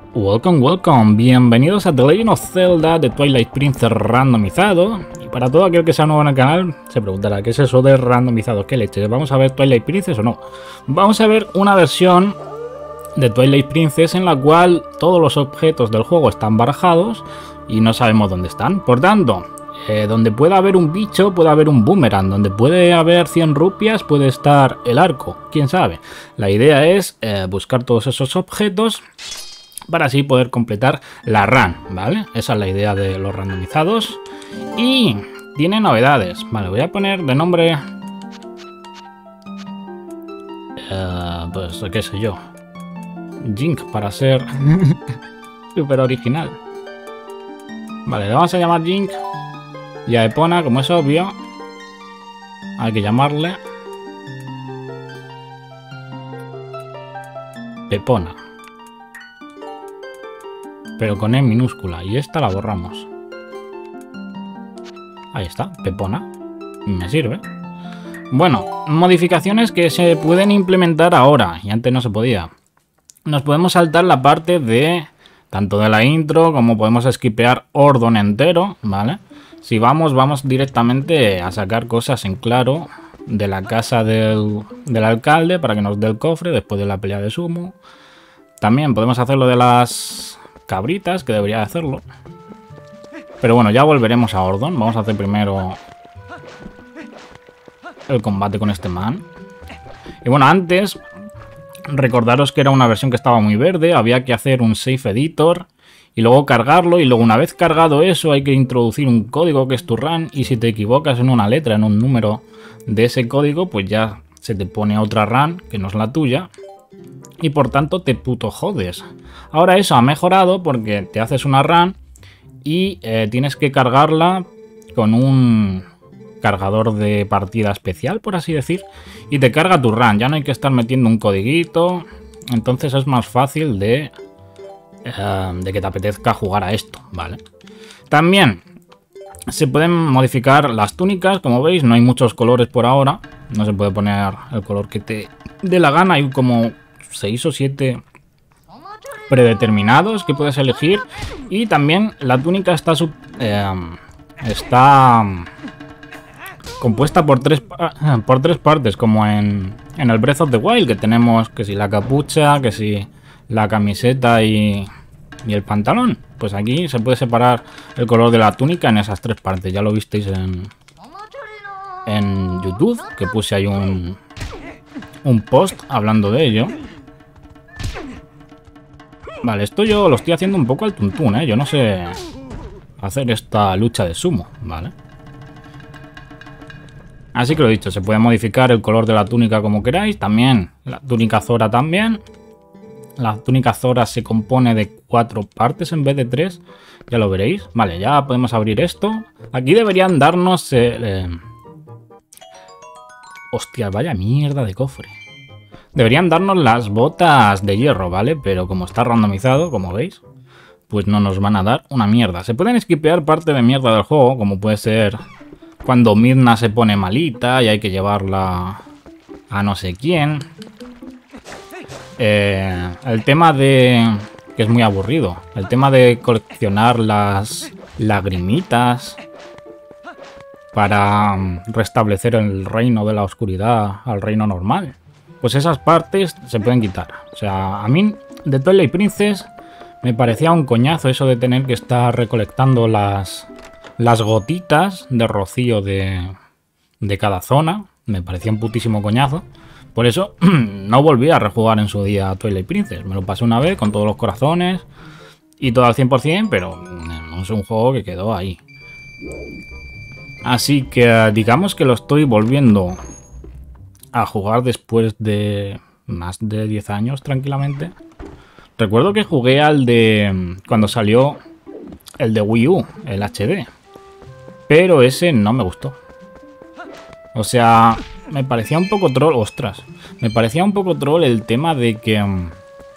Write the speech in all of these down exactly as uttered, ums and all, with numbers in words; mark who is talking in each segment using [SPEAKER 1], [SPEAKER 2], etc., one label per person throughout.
[SPEAKER 1] Welcome, welcome, bienvenidos a The Legend of Zelda de Twilight Princess randomizado. Y para todo aquel que sea nuevo en el canal, se preguntará ¿qué es eso de randomizado? ¿Qué leches? ¿Vamos a ver Twilight Princess o no? Vamos a ver una versión de Twilight Princess en la cual todos los objetos del juego están barajados y no sabemos dónde están. Por tanto, eh, donde pueda haber un bicho, puede haber un boomerang. Donde puede haber cien rupias, puede estar el arco. ¿Quién sabe? La idea es eh, buscar todos esos objetos para así poder completar la run, ¿vale? Esa es la idea de los randomizados. Y tiene novedades. Vale, voy a poner de nombre... Uh, pues, qué sé yo. Jink, para ser súper original. Vale, le vamos a llamar Jink. Y a Epona, como es obvio, hay que llamarle Pepona. Pero con E minúscula. Y esta la borramos. Ahí está, Pepona. Me sirve. Bueno, modificaciones que se pueden implementar ahora. Y antes no se podía. Nos podemos saltar la parte de... tanto de la intro como podemos skipear Ordon entero, ¿vale? Si vamos, vamos directamente a sacar cosas en claro de la casa del, del alcalde para que nos dé el cofre después de la pelea de sumo. También podemos hacerlo de las... cabritas, que debería hacerlo. Pero bueno, ya volveremos a Ordon. Vamos a hacer primero el combate con este man. Y bueno, antes, recordaros que era una versión que estaba muy verde. Había que hacer un save editor y luego cargarlo. Y luego una vez cargado eso hay que introducir un código que es tu run. Y si te equivocas en una letra, en un número de ese código, pues ya se te pone otra run que no es la tuya. Y por tanto te puto jodes. Ahora eso ha mejorado porque te haces una run y eh, tienes que cargarla con un cargador de partida especial, por así decir. Y te carga tu run. Ya no hay que estar metiendo un codiguito. Entonces es más fácil de, eh, de que te apetezca jugar a esto, ¿vale? También se pueden modificar las túnicas. Como veis, no hay muchos colores por ahora. No se puede poner el color que te dé la gana. Hay como seis o siete predeterminados que puedes elegir. Y también la túnica está sub, eh, está compuesta por tres por tres partes, como en, en el Breath of the Wild, que tenemos que si la capucha, que si la camiseta y, y el pantalón. Pues aquí se puede separar el color de la túnica en esas tres partes. Ya lo visteis en en YouTube, que puse ahí un un post hablando de ello. Vale, esto yo lo estoy haciendo un poco al tuntún, ¿eh? Yo no sé hacer esta lucha de sumo, ¿vale? Así que lo he dicho, se puede modificar el color de la túnica como queráis. También la túnica Zora también. La túnica Zora se compone de cuatro partes en vez de tres. Ya lo veréis. Vale, ya podemos abrir esto. Aquí deberían darnos... Eh, eh... Hostia, vaya mierda de cofre. Deberían darnos las botas de hierro, ¿vale? Pero como está randomizado, como veis, pues no nos van a dar una mierda. Se pueden skipear parte de mierda del juego, como puede ser cuando Midna se pone malita y hay que llevarla a no sé quién. Eh, el tema de... que es muy aburrido. El tema de coleccionar las lagrimitas para restablecer el reino de la oscuridad al reino normal. Pues esas partes se pueden quitar. O sea, a mí de Twilight Princess me parecía un coñazo eso de tener que estar recolectando las, las gotitas de rocío de, de cada zona. Me parecía un putísimo coñazo. Por eso no volví a rejugar en su día a Twilight Princess. Me lo pasé una vez con todos los corazones y todo al cien por cien, pero no es un juego que quedó ahí. Así que digamos que lo estoy volviendo a jugar después de más de diez años tranquilamente. Recuerdo que jugué al de cuando salió el de Wii U, el H D, pero ese no me gustó. O sea, me parecía un poco troll, ostras, me parecía un poco troll el tema de que um,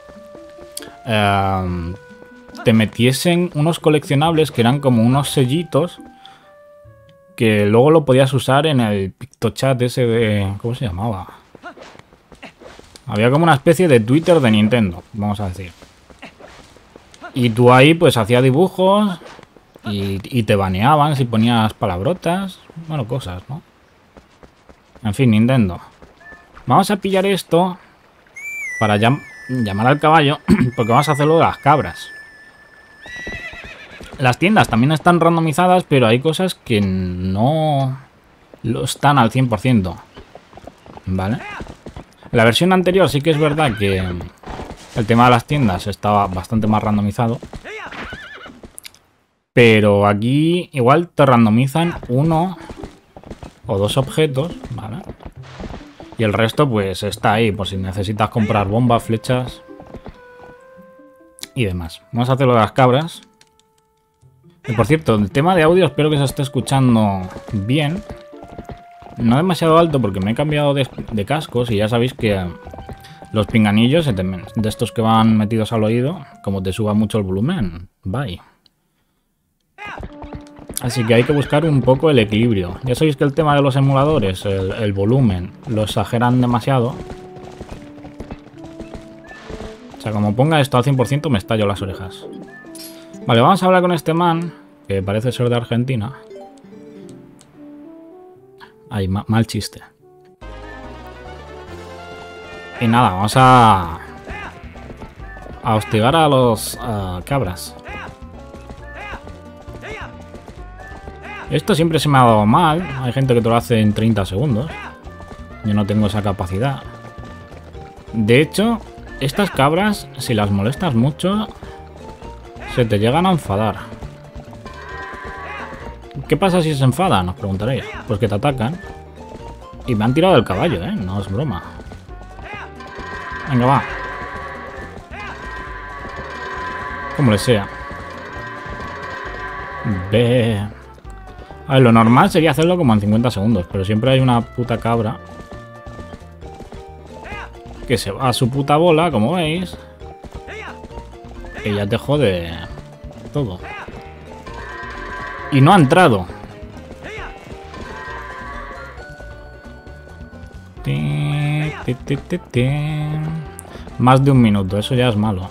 [SPEAKER 1] uh, te metiesen unos coleccionables que eran como unos sellitos que luego lo podías usar en el PictoChat ese de... ¿cómo se llamaba? Había como una especie de Twitter de Nintendo, vamos a decir. Y tú ahí pues hacías dibujos y, y te baneaban si ponías palabrotas. Bueno, cosas, ¿no? En fin, Nintendo. Vamos a pillar esto para llam llamar al caballo porque vamos a hacerlo de las cabras. Las tiendas también están randomizadas, pero hay cosas que no lo están al cien por ciento. ¿Vale? La versión anterior sí que es verdad que el tema de las tiendas estaba bastante más randomizado. Pero aquí igual te randomizan uno o dos objetos, ¿vale? Y el resto pues está ahí, por si necesitas comprar bombas, flechas y demás. Vamos a hacer lo de las cabras. Y por cierto, el tema de audio espero que se esté escuchando bien. No demasiado alto porque me he cambiado de, de cascos y ya sabéis que los pinganillos de estos que van metidos al oído, como te suba mucho el volumen, bye. Así que hay que buscar un poco el equilibrio. Ya sabéis que el tema de los emuladores, el, el volumen, lo exageran demasiado. O sea, como ponga esto al cien por ciento me estallo las orejas. Vale, vamos a hablar con este man, que parece ser de Argentina. Ay, ma mal chiste. Y nada, vamos a... a hostigar a los uh, cabras. Esto siempre se me ha dado mal. Hay gente que te lo hace en treinta segundos. Yo no tengo esa capacidad. De hecho, estas cabras, si las molestas mucho, se te llegan a enfadar. ¿Qué pasa si se enfadan? Os preguntaréis. Pues que te atacan. Y me han tirado del caballo, ¿eh? No es broma. Venga, va. Como le sea. Ve. A ver, lo normal sería hacerlo como en cincuenta segundos. Pero siempre hay una puta cabra que se va a su puta bola, como veis. Y ya te jode todo. Y no ha entrado. Más de un minuto, eso ya es malo.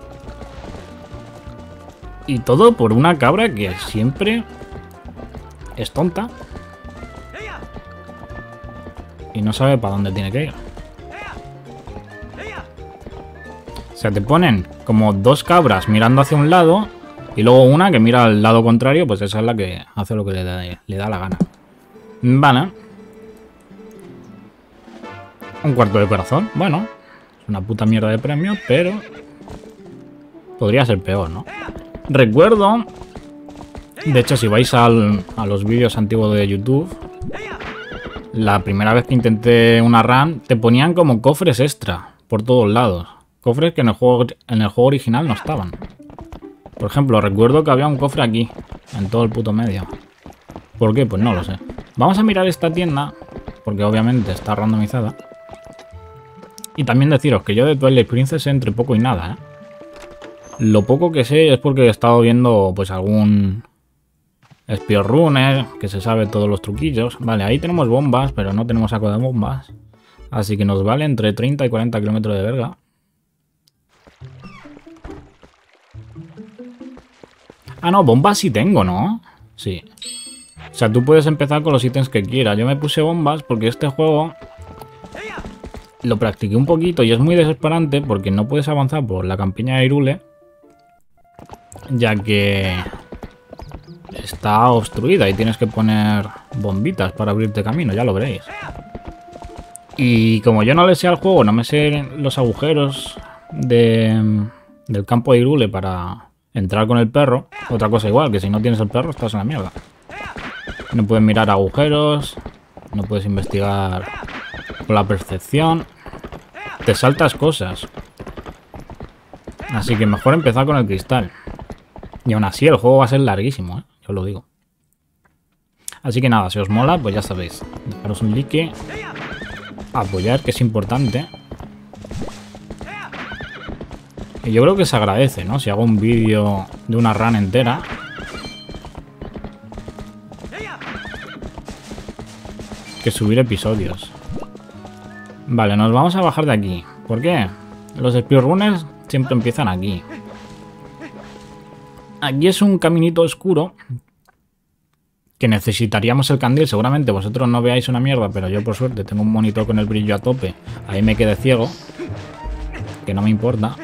[SPEAKER 1] Y todo por una cabra que siempre es tonta. Y no sabe para dónde tiene que ir. O sea, te ponen como dos cabras mirando hacia un lado y luego una que mira al lado contrario, pues esa es la que hace lo que le da, le da la gana. Vale. Un cuarto de corazón. Bueno, es una puta mierda de premio, pero podría ser peor, ¿no? Recuerdo, de hecho, si vais al, a los vídeos antiguos de YouTube, la primera vez que intenté una run, te ponían como cofres extra por todos lados. Cofres que en el juego, en el juego original no estaban. Por ejemplo, recuerdo que había un cofre aquí, en todo el puto medio. ¿Por qué? Pues no lo sé. Vamos a mirar esta tienda, porque obviamente está randomizada. Y también deciros que yo de Twilight Princess entre poco y nada, ¿eh? Lo poco que sé es porque he estado viendo pues algún speedrunner que se sabe todos los truquillos. Vale, ahí tenemos bombas, pero no tenemos saco de bombas. Así que nos vale entre treinta y cuarenta kilómetros de verga. Ah, no, bombas sí tengo, ¿no? Sí. O sea, tú puedes empezar con los ítems que quieras. Yo me puse bombas porque este juego lo practiqué un poquito y es muy desesperante porque no puedes avanzar por la campiña de Hyrule, ya que está obstruida y tienes que poner bombitas para abrirte camino, ya lo veréis. Y como yo no le sé al juego, no me sé los agujeros de, del campo de Hyrule para entrar con el perro, otra cosa igual, que si no tienes el perro estás en la mierda. No puedes mirar agujeros, no puedes investigar con la percepción, te saltas cosas. Así que mejor empezar con el cristal. Y aún así el juego va a ser larguísimo, ¿eh? Yo os lo digo. Así que nada, si os mola, pues ya sabéis. Dejaros un like, apoyar, que es importante. Y yo creo que se agradece, ¿no? Si hago un vídeo de una run entera. Que subir episodios. Vale, nos vamos a bajar de aquí. ¿Por qué? Los speedrunners siempre empiezan aquí. Aquí es un caminito oscuro que necesitaríamos el candil. Seguramente vosotros no veáis una mierda, pero yo por suerte tengo un monitor con el brillo a tope. Ahí me quedé ciego, que no me importa.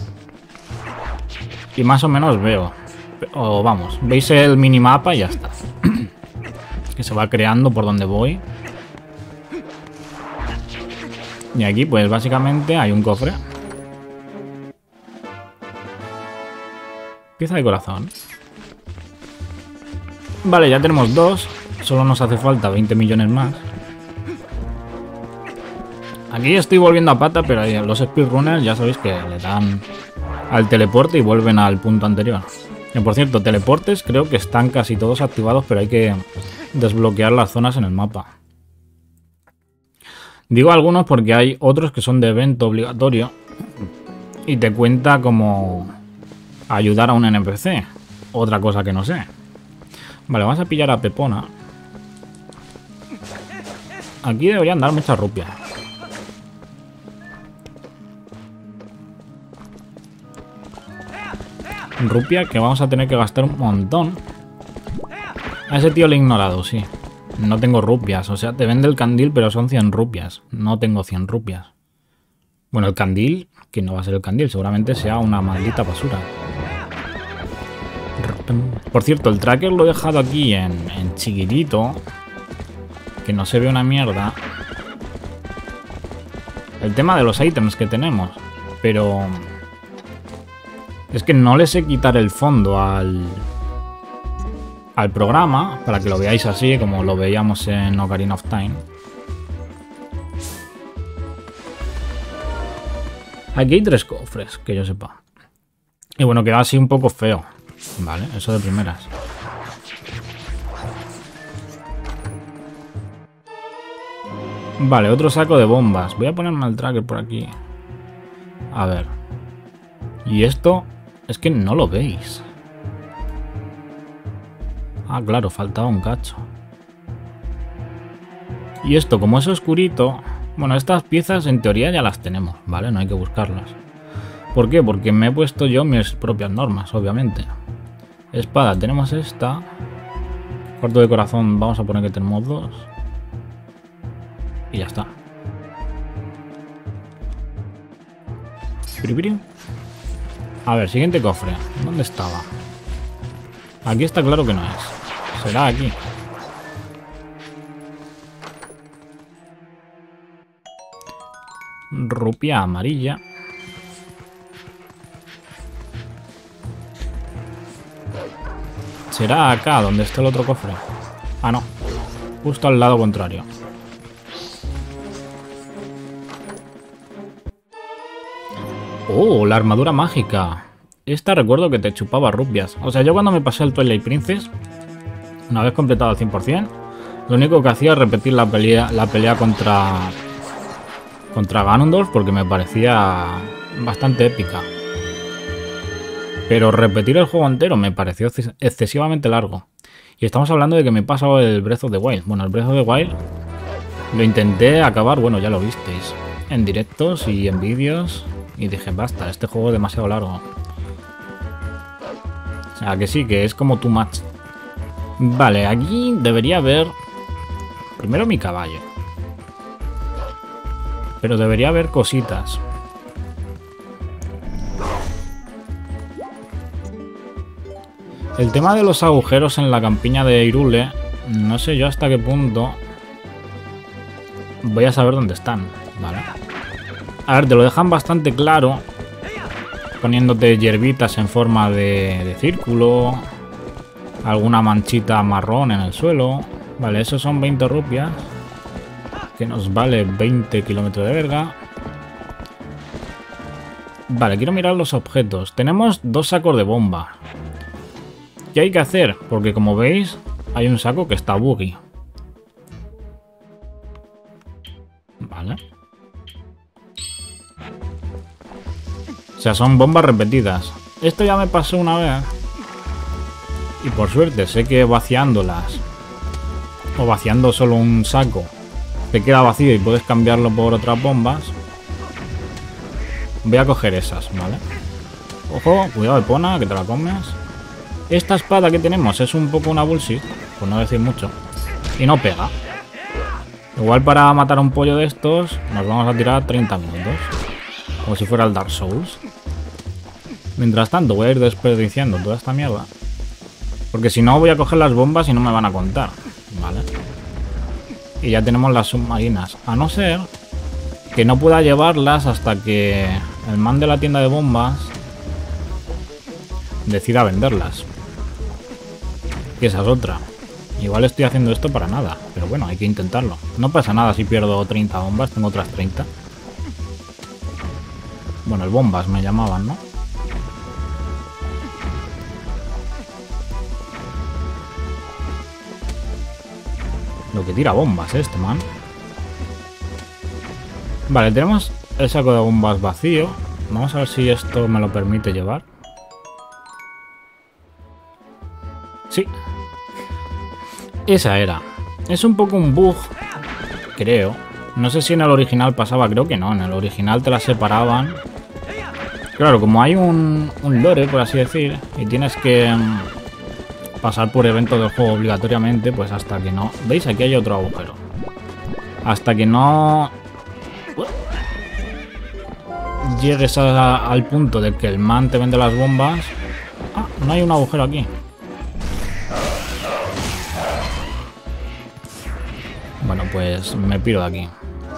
[SPEAKER 1] Y más o menos veo. O vamos, veis el minimapa y ya está. Que se va creando por donde voy. Y aquí pues básicamente hay un cofre. Pieza de corazón. Vale, ya tenemos dos. Solo nos hace falta veinte millones más. Aquí estoy volviendo a pata, pero los speedrunners ya sabéis que le dan al teleporte y vuelven al punto anterior. Y por cierto, teleportes creo que están casi todos activados, pero hay que desbloquear las zonas en el mapa. Digo algunos porque hay otros que son de evento obligatorio y te cuenta como ayudar a un N P C. Otra cosa que no sé. Vale, vamos a pillar a Pepona. Aquí deberían dar muchas rupias. Rupia que vamos a tener que gastar un montón. A ese tío le he ignorado, sí. No tengo rupias, o sea, te vende el candil, pero son cien rupias. No tengo cien rupias. Bueno, el candil, que no va a ser el candil, seguramente sea una maldita basura. Por cierto, el tracker lo he dejado aquí en, en chiquitito, que no se ve una mierda. El tema de los ítems que tenemos, pero es que no le sé quitar el fondo al... al programa, para que lo veáis así, como lo veíamos en Ocarina of Time. Aquí hay tres cofres, que yo sepa. Y bueno, queda así un poco feo. Vale, eso de primeras. Vale, otro saco de bombas. Voy a ponerme el tracker por aquí. A ver. Y esto es que no lo veis. Ah, claro, faltaba un cacho. Y esto, como es oscurito... Bueno, estas piezas en teoría ya las tenemos, ¿vale? No hay que buscarlas. ¿Por qué? Porque me he puesto yo mis propias normas, obviamente. Espada, tenemos esta. Cuarto de corazón, vamos a poner que tenemos dos. Y ya está. A ver, siguiente cofre. ¿Dónde estaba? Aquí está claro que no es. Será aquí. Rupia amarilla. Será acá donde está el otro cofre. Ah, no. Justo al lado contrario. Oh, la armadura mágica. Esta recuerdo que te chupaba rupias. O sea, yo cuando me pasé el Twilight Princess, una vez completado al cien por cien, lo único que hacía es repetir la pelea, la pelea contra, contra Ganondorf, porque me parecía bastante épica. Pero repetir el juego entero me pareció excesivamente largo. Y estamos hablando de que me he pasado el Breath of the Wild. Bueno, el Breath of the Wild lo intenté acabar, bueno, ya lo visteis, en directos y en vídeos. Y dije, basta, este juego es demasiado largo. O sea, que sí, que es como too much. Vale, aquí debería haber... Primero mi caballo. Pero debería haber cositas. El tema de los agujeros en la campiña de Hyrule, no sé yo hasta qué punto voy a saber dónde están, ¿vale? A ver, te lo dejan bastante claro, poniéndote hierbitas en forma de, de círculo, alguna manchita marrón en el suelo. Vale, esos son veinte rupias, que nos vale veinte kilómetros de verga. Vale, quiero mirar los objetos. Tenemos dos sacos de bomba. ¿Qué hay que hacer? Porque como veis, hay un saco que está buggy. Vale. O sea, son bombas repetidas. Esto ya me pasó una vez. Y por suerte sé que vaciándolas, o vaciando solo un saco, te queda vacío y puedes cambiarlo por otras bombas. Voy a coger esas, ¿vale? Ojo, cuidado de Epona, que te la comes. Esta espada que tenemos es un poco una bullshit, por no decir mucho. Y no pega. Igual para matar a un pollo de estos nos vamos a tirar treinta minutos. Como si fuera el Dark Souls. Mientras tanto voy a ir desperdiciando toda esta mierda. Porque si no voy a coger las bombas y no me van a contar. Vale. Y ya tenemos las submarinas. A no ser que no pueda llevarlas hasta que el man de la tienda de bombas decida venderlas. Que esa es otra. Igual estoy haciendo esto para nada. Pero bueno, hay que intentarlo. No pasa nada si pierdo treinta bombas. Tengo otras treinta. Bueno, el bombas me llamaban, ¿no? Lo que tira bombas, ¿eh? Este man. Vale, tenemos el saco de bombas vacío. Vamos a ver si esto me lo permite llevar. Sí. Esa era. Es un poco un bug, creo. No sé si en el original pasaba, creo que no. En el original te las separaban. Claro, como hay un, un lore, por así decir, y tienes que um, pasar por eventos del juego obligatoriamente, pues hasta que no... ¿Veis? Aquí hay otro agujero. Hasta que no... llegues a, al punto de que el man te vende las bombas... Ah, no hay un agujero aquí. Bueno, pues me piro de aquí.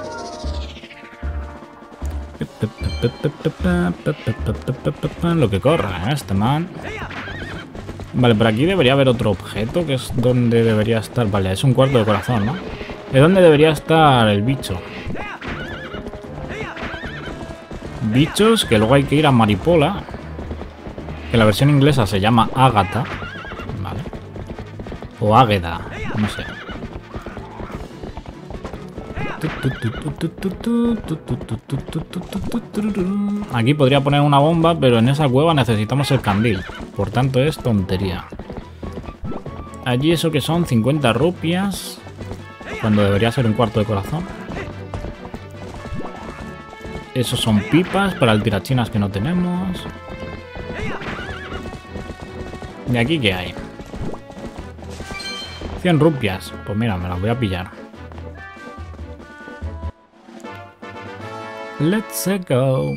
[SPEAKER 1] Lo que corra, ¿eh? Este man. Vale, por aquí debería haber otro objeto, que es donde debería estar... Vale, es un cuarto de corazón, ¿no? Es donde debería estar el bicho. Bichos, que luego hay que ir a Maripola. Que la versión inglesa se llama Ágata. Vale. O Águeda, no sé. Aquí podría poner una bomba, pero en esa cueva necesitamos el candil. Por tanto es tontería. Allí eso que son cincuenta rupias, cuando debería ser un cuarto de corazón. Esos son pipas para el tirachinas que no tenemos. ¿Y aquí qué hay? cien rupias. Pues mira, me las voy a pillar. Let's go.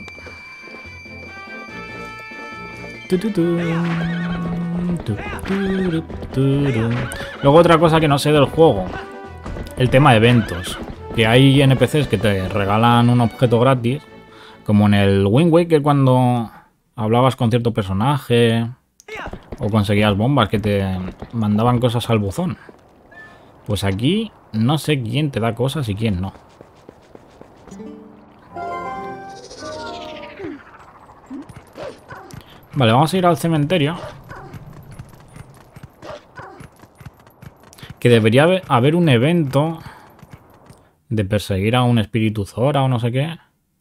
[SPEAKER 1] Luego otra cosa que no sé del juego. El tema de eventos. Que hay N P Cs que te regalan un objeto gratis. Como en el Wind Waker cuando hablabas con cierto personaje. O conseguías bombas que te mandaban cosas al buzón. Pues aquí no sé quién te da cosas y quién no. Vale, vamos a ir al cementerio. Que debería haber un evento de perseguir a un espíritu Zora o no sé qué.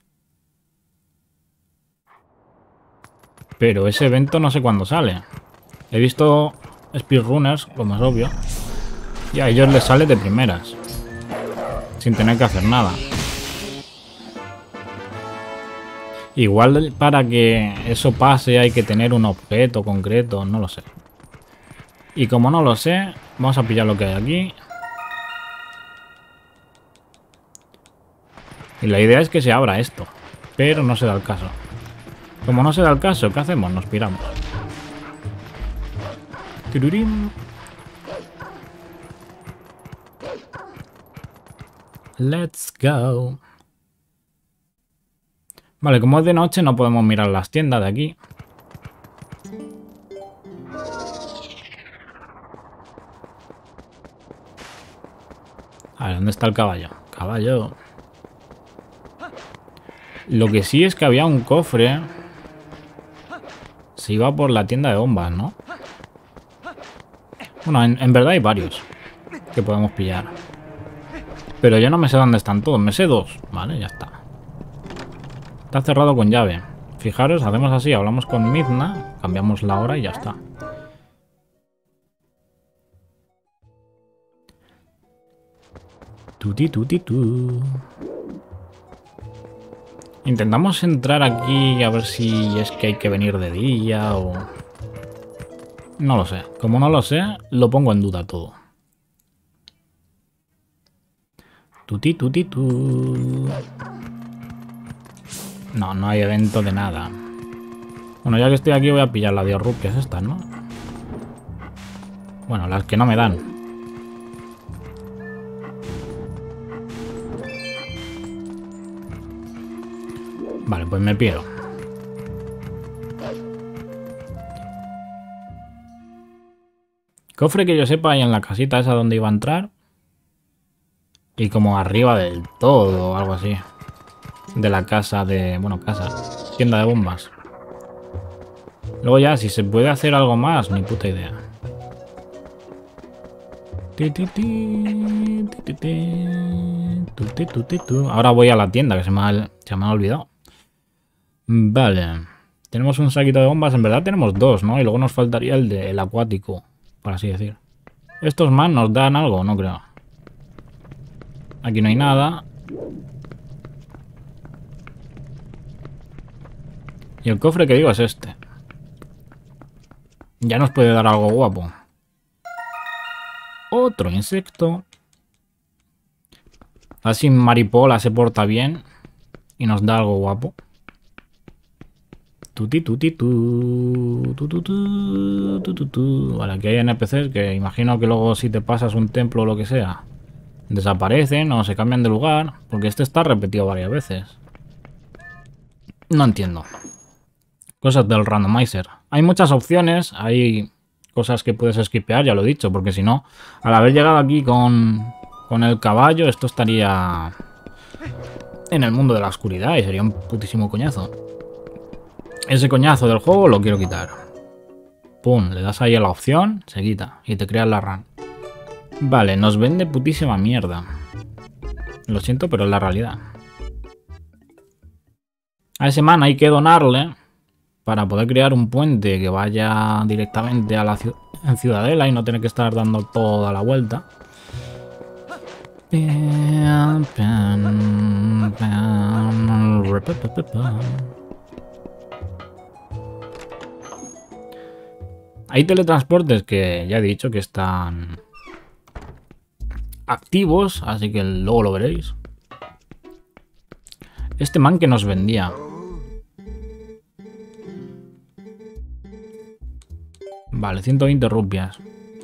[SPEAKER 1] Pero ese evento no sé cuándo sale. He visto speedrunners, como es obvio, y a ellos les sale de primeras, sin tener que hacer nada. Igual para que eso pase hay que tener un objeto concreto, no lo sé. Y como no lo sé, vamos a pillar lo que hay aquí. Y la idea es que se abra esto, pero no se da el caso. Como no se da el caso, ¿qué hacemos? Nos piramos. Tirurín. Let's go. Vale, como es de noche no podemos mirar las tiendas de aquí. A ver, ¿dónde está el caballo? Caballo. Lo que sí es que había un cofre. Se iba por la tienda de bombas, ¿no? Bueno, en, en verdad hay varios que podemos pillar. Pero yo no me sé dónde están todos. Me sé dos. Vale, ya está. Está cerrado con llave. Fijaros, hacemos así, hablamos con Midna, cambiamos la hora y ya está. Tuti, tuti, tu. Intentamos entrar aquí a ver si es que hay que venir de día o... No lo sé. Como no lo sé, lo pongo en duda todo. Tuti, tuti, tu. No, no hay evento de nada. Bueno, ya que estoy aquí voy a pillar las diez rupias estas, ¿no? Bueno, las que no me dan. Vale, pues me pido. Cofre que yo sepa ahí en la casita esa donde iba a entrar. Y como arriba del todo o algo así. De la casa de... Bueno, casa. Tienda de bombas. Luego ya, si se puede hacer algo más, ni puta idea. Ahora voy a la tienda, que se me ha, se me ha olvidado. Vale. Tenemos un saquito de bombas. En verdad tenemos dos, ¿no? Y luego nos faltaría el del acuático, por así decir. ¿Estos más nos dan algo? No creo. Aquí no hay nada. Y el cofre que digo es este. Ya nos puede dar algo guapo. Otro insecto. Así Maripola se porta bien y nos da algo guapo. Tuti, tuti, tu, tu, tu, tu, tu, tu, tu. Vale, aquí hay N P Cs que imagino que luego si te pasas un templo o lo que sea, desaparecen o se cambian de lugar, porque este está repetido varias veces. No entiendo. Cosas del randomizer. Hay muchas opciones, hay cosas que puedes skipear, ya lo he dicho, porque si no, al haber llegado aquí con, con el caballo, esto estaría en el mundo de la oscuridad y sería un putísimo coñazo. Ese coñazo del juego lo quiero quitar. Pum, le das ahí a la opción, se quita y te creas la run. Vale, nos vende putísima mierda. Lo siento, pero es la realidad. A ese man hay que donarle para poder crear un puente que vaya directamente a la ciudadela y no tener que estar dando toda la vuelta. Hay teletransportes que ya he dicho que están activos, así que luego lo veréis. Este man que nos vendía. Vale, ciento veinte rupias.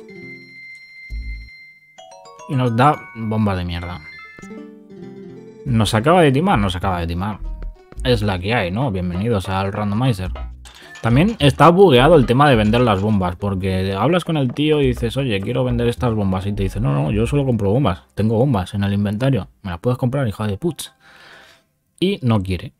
[SPEAKER 1] Y nos da bombas de mierda. ¿Nos acaba de timar? Nos acaba de timar. Es la que hay, ¿no? Bienvenidos al randomizer. También está bugueado el tema de vender las bombas, porque hablas con el tío y dices, oye, quiero vender estas bombas. Y te dice, no, no, yo solo compro bombas. Tengo bombas en el inventario. ¿Me las puedes comprar, hija de putz? Y no quiere.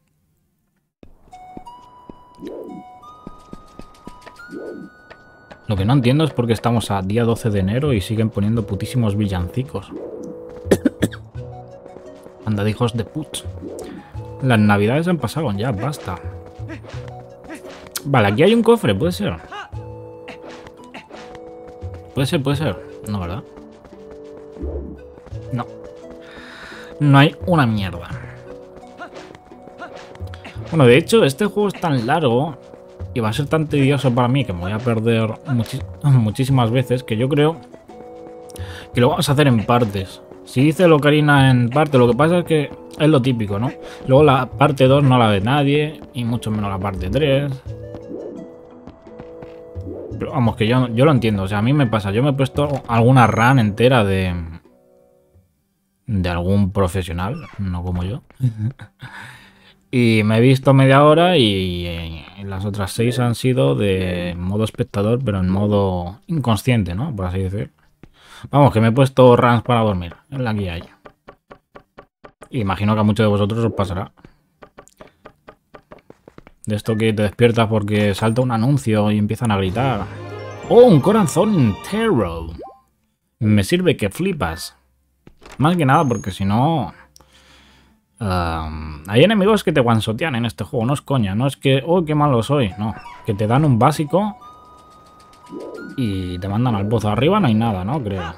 [SPEAKER 1] Lo que no entiendo es por qué estamos a día doce de enero y siguen poniendo putísimos villancicos. Anda de hijos de putz. Las navidades han pasado ya, basta. Vale, aquí hay un cofre, puede ser. Puede ser, puede ser. No, ¿verdad? No. No hay una mierda. Bueno, de hecho, este juego es tan largo y va a ser tan tedioso para mí que me voy a perder muchis muchísimas veces que yo creo que lo vamos a hacer en partes. Si dice Locarina en parte, lo que pasa es que es lo típico, ¿no? Luego la parte dos no la ve nadie y mucho menos la parte tres. Pero vamos, que yo, yo lo entiendo. O sea, a mí me pasa. Yo me he puesto alguna run entera de... de algún profesional, no como yo. Y me he visto media hora y, y las otras seis han sido de modo espectador, pero en modo inconsciente, ¿no? Por así decir. Vamos, que me he puesto runs para dormir. Es la que hay. Imagino que a muchos de vosotros os pasará. De esto que te despiertas porque salta un anuncio y empiezan a gritar. ¡Oh, un corazón entero! Me sirve que flipas. Más que nada porque si no... Uh, hay enemigos que te one-shotean en este juego, no es coña. No es que, oh, qué malo soy. No, que te dan un básico y te mandan al pozo. Arriba no hay nada, ¿no? Creo.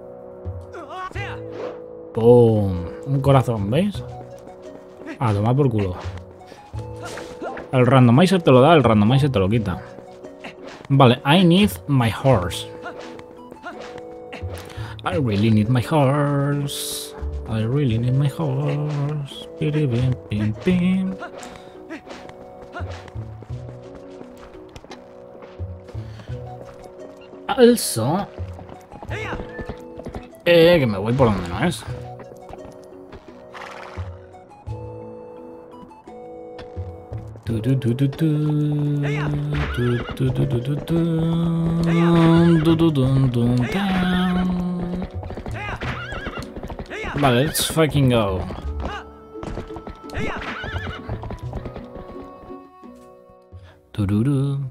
[SPEAKER 1] ¡Pum! Un corazón, ¿veis? A tomar por culo. El randomizer te lo da, el randomizer te lo quita. Vale, I need my horse. I really need my horse. I really need my horse. Pim, pim, pim. Also... Eh, que me voy por donde no es. Tu, tu, tu, tu, tu. Tu, tu, tu, tu, tu, tu. Tu, tu, tu, tu, tu. Vale, let's fucking go. Tururu.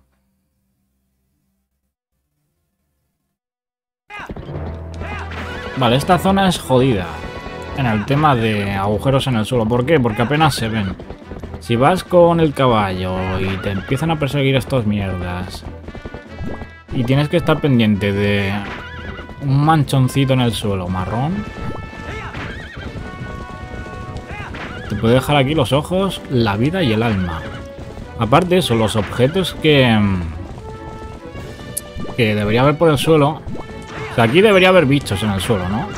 [SPEAKER 1] Vale, esta zona es jodida en el tema de agujeros en el suelo. ¿Por qué? Porque apenas se ven. Si vas con el caballo y te empiezan a perseguir estos mierdas y tienes que estar pendiente de un manchoncito en el suelo marrón, te puede dejar aquí los ojos, la vida y el alma. Aparte de eso, los objetos que, que debería haber por el suelo... O sea, aquí debería haber bichos en el suelo, ¿no?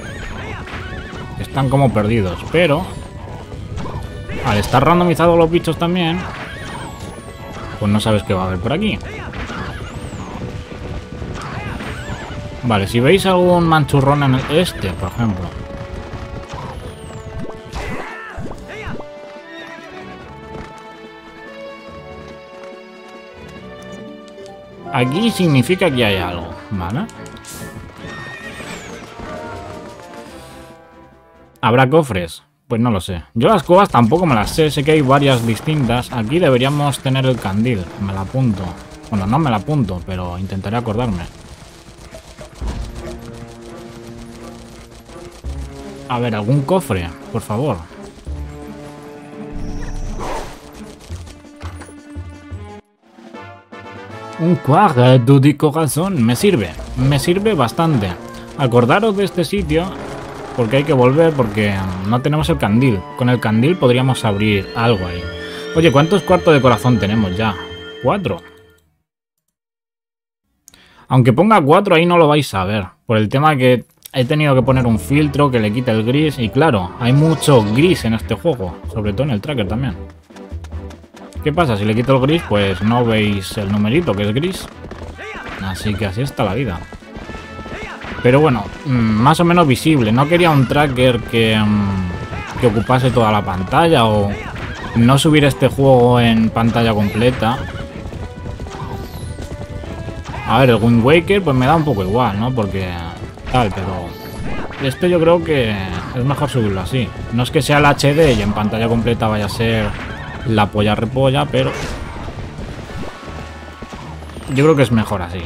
[SPEAKER 1] Están como perdidos, pero... al estar randomizados los bichos también, pues no sabes qué va a haber por aquí. Vale, si veis algún manchurrón en el este, por ejemplo. Aquí significa que hay algo, ¿vale? ¿Habrá cofres? Pues no lo sé. Yo las cuevas tampoco me las sé. Sé que hay varias distintas. Aquí deberíamos tener el candil. Me la apunto. Bueno, no me la apunto, pero intentaré acordarme. A ver, algún cofre, por favor. Un cuarto de corazón. Me sirve. Me sirve bastante. Acordaros de este sitio... porque hay que volver, porque no tenemos el candil. Con el candil podríamos abrir algo ahí. Oye, ¿cuántos cuartos de corazón tenemos ya? Cuatro. Aunque ponga cuatro, ahí no lo vais a ver. Por el tema que he tenido que poner un filtro que le quite el gris. Y claro, hay mucho gris en este juego. Sobre todo en el tracker también. ¿Qué pasa? Si le quito el gris, pues no veis el numerito que es gris. Así que así está la vida. Pero bueno, más o menos visible. No quería un tracker que, que ocupase toda la pantalla o no subir este juego en pantalla completa. A ver, el Wind Waker pues me da un poco igual, ¿no? Porque tal, pero este yo creo que es mejor subirlo así. No es que sea el H D y en pantalla completa vaya a ser la polla repolla, pero yo creo que es mejor así.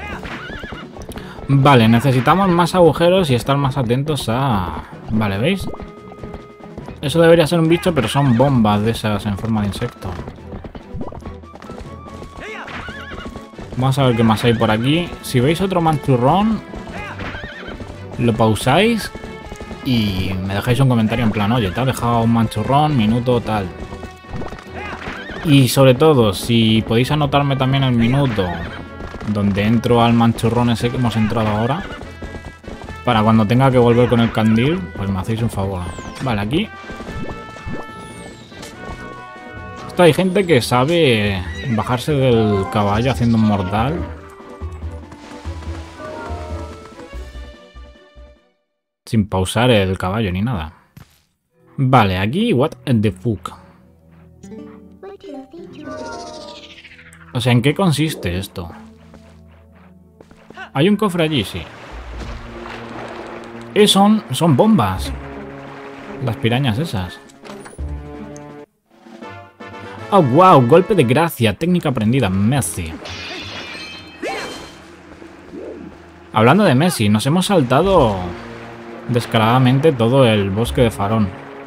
[SPEAKER 1] Vale, necesitamos más agujeros y estar más atentos a... Vale, ¿veis? Eso debería ser un bicho, pero son bombas de esas en forma de insecto. Vamos a ver qué más hay por aquí. Si veis otro manchurrón, lo pausáis y me dejáis un comentario en plan, oye, te has dejado un manchurrón, minuto, tal. Y sobre todo, si podéis anotarme también el minuto donde entro al manchurrón ese que hemos entrado ahora, para cuando tenga que volver con el candil, pues me hacéis un favor. Vale, aquí esto hay gente que sabe bajarse del caballo haciendo un mortal. Sin pausar el caballo ni nada. Vale, aquí what the fuck. O sea, ¿en qué consiste esto? Hay un cofre allí, sí. Eh, son, son bombas. Las pirañas esas. Oh, wow, golpe de gracia. Técnica aprendida. Messi. Hablando de Messi, nos hemos saltado descaradamente todo el bosque de Farón.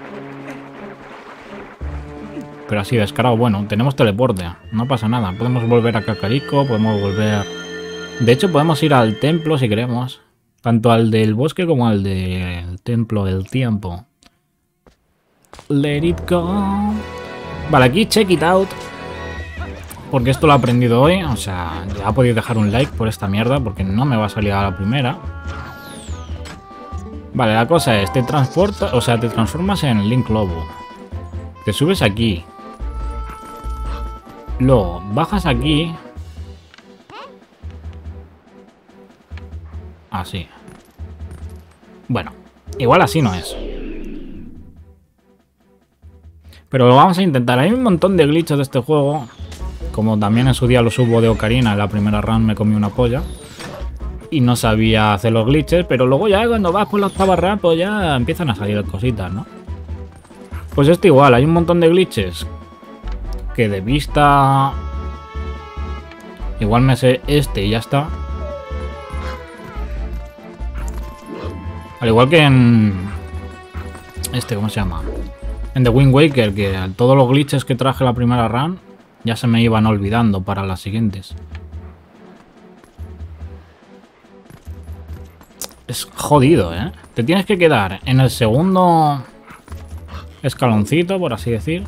[SPEAKER 1] Pero así, descarado. Bueno, tenemos teleporte. No pasa nada. Podemos volver a Kakariko, podemos volver... De hecho, podemos ir al templo si queremos. Tanto al del bosque como al del templo del tiempo. Let it go. Vale, aquí check it out. porque esto lo he aprendido hoy. O sea, ya podéis dejar un like por esta mierda, porque no me va a salir a la primera. Vale, la cosa es, te transporta, o sea, te transformas en Link Lobo. Te subes aquí. Luego, bajas aquí. Así. Bueno, igual así no es. Pero lo vamos a intentar. Hay un montón de glitches de este juego. Como también en su día lo subo de Ocarina. En la primera run me comí una polla. Y no sabía hacer los glitches. Pero luego ya cuando vas por la octava run, pues ya empiezan a salir cositas, ¿no? Pues esto igual. Hay un montón de glitches. Que de vista... Igual me sé este y ya está. Al igual que en... Este, ¿cómo se llama? En The Wind Waker, que todos los glitches que traje la primera run ya se me iban olvidando para las siguientes. Es jodido, ¿eh? Te tienes que quedar en el segundo escaloncito, por así decir.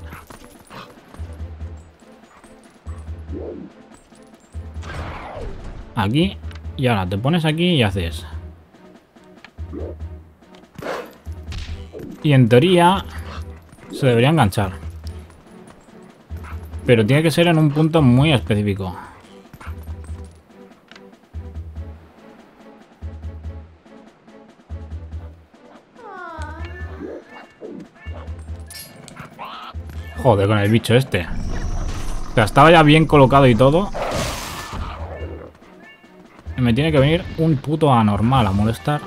[SPEAKER 1] Aquí. Y ahora te pones aquí y haces... Y en teoría se debería enganchar. Pero tiene que ser en un punto muy específico. Joder, con el bicho este. O sea, estaba ya bien colocado y todo. Y me tiene que venir un puto anormal a molestar.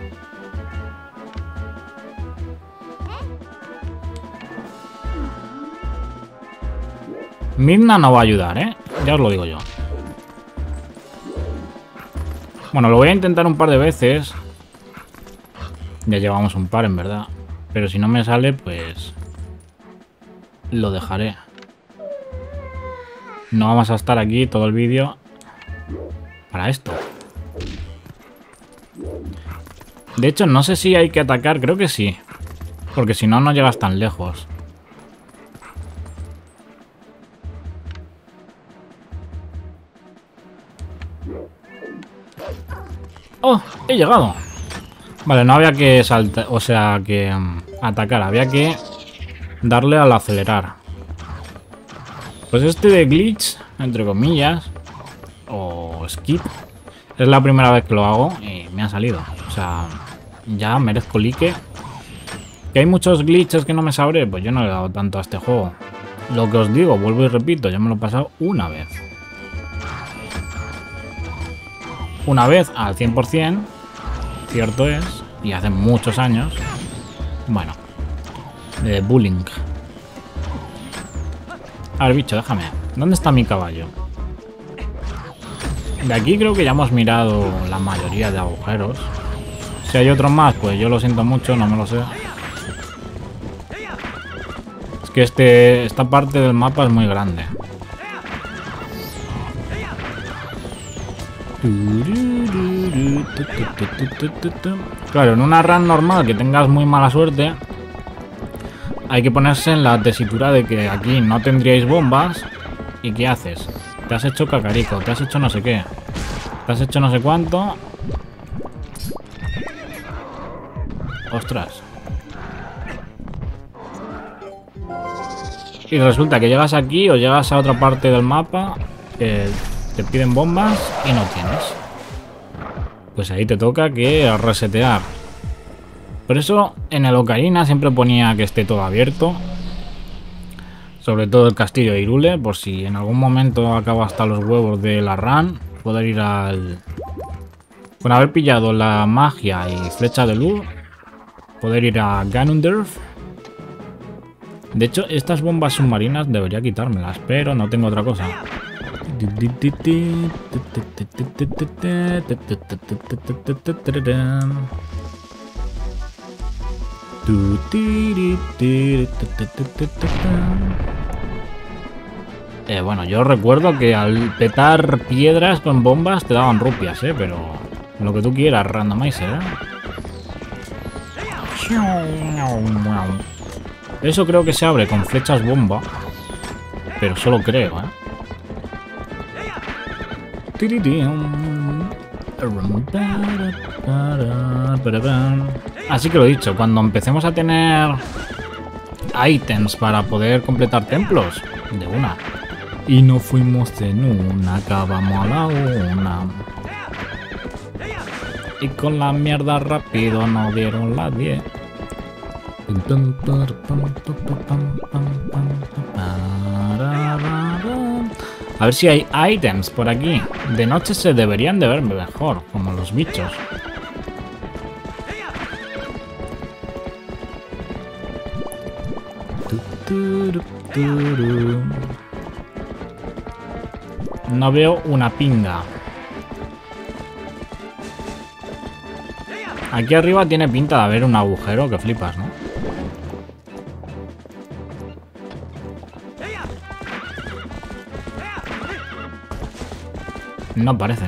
[SPEAKER 1] Midna no va a ayudar, ¿eh? Ya os lo digo yo. Bueno, lo voy a intentar un par de veces. Ya llevamos un par, en verdad. Pero si no me sale, pues... Lo dejaré. No vamos a estar aquí todo el vídeo para esto. De hecho, no sé si hay que atacar. Creo que sí. Porque si no, no llegas tan lejos. ¡Oh! He llegado. Vale, no había que saltar, o sea, que um, atacar. Había que darle al acelerar. Pues este de glitch, entre comillas, o skip, es la primera vez que lo hago y me ha salido. O sea, ya merezco like. Que hay muchos glitches que no me sabré, pues yo no le he dado tanto a este juego. Lo que os digo, vuelvo y repito, ya me lo he pasado una vez. Una vez al cien por cien, cierto es, y hace muchos años. Bueno, de bullying. A ver, bicho, déjame. ¿Dónde está mi caballo? De aquí creo que ya hemos mirado la mayoría de agujeros. Si hay otros más, pues yo lo siento mucho, no me lo sé. Es que este, esta parte del mapa es muy grande. Claro, en una run normal que tengas muy mala suerte, hay que ponerse en la tesitura de que aquí no tendríais bombas. ¿Y qué haces? Te has hecho cacarico, te has hecho no sé qué, te has hecho no sé cuánto. Ostras. Y resulta que llegas aquí o llegas a otra parte del mapa, eh, te piden bombas y no tienes. Pues ahí te toca que resetear. Por eso en el Ocarina siempre ponía que esté todo abierto. Sobre todo el castillo de Hyrule, por si en algún momento acabo hasta los huevos de la run, poder ir al... Con haber pillado la magia y flecha de luz, poder ir a Ganondorf. De hecho, estas bombas submarinas debería quitármelas, pero no tengo otra cosa. Eh, bueno, yo recuerdo que al petar piedras con bombas te daban rupias, eh, pero lo que tú quieras, randomizer, eh. Eso creo que se abre con flechas bomba, pero solo creo, eh. Así que lo dicho, cuando empecemos a tener ítems para poder completar templos, de una. Y no fuimos en una, acabamos a la una. Y con la mierda rápido nos dieron las diez. A ver si hay ítems por aquí. De noche se deberían de ver mejor, como los bichos. No veo una pinga. Aquí arriba tiene pinta de haber un agujero que flipas, ¿no? No parece.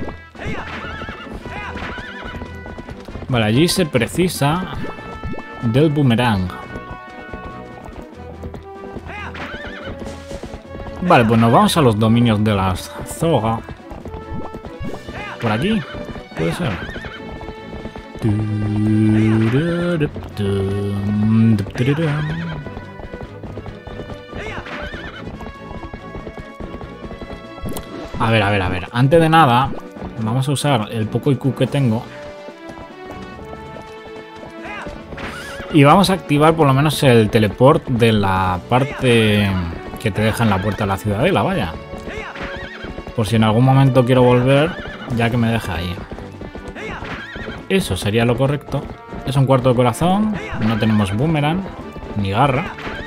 [SPEAKER 1] Vale, allí se precisa del boomerang. Vale, pues nos vamos a los dominios de la Zoga. Por aquí, puede ser. A ver, a ver, a ver. Antes de nada, vamos a usar el poco I Q que tengo. Y vamos a activar por lo menos el teleport de la parte que te deja en la puerta de la ciudadela, vaya. Por si en algún momento quiero volver, ya que me deja ahí. Eso sería lo correcto. Es un cuarto de corazón. No tenemos boomerang ni garra.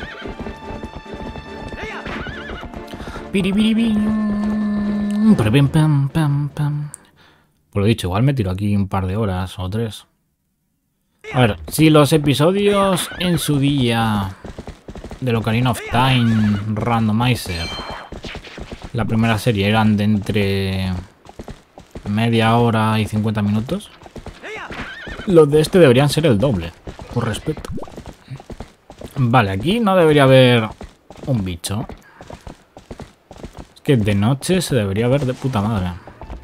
[SPEAKER 1] Por lo dicho, igual me tiro aquí un par de horas o tres. A ver, si los episodios en su día de Ocarina of Time Randomizer, la primera serie, eran de entre media hora y cincuenta minutos, los de este deberían ser el doble, por respeto. Vale, aquí no debería haber un bicho. Es que de noche se debería ver de puta madre.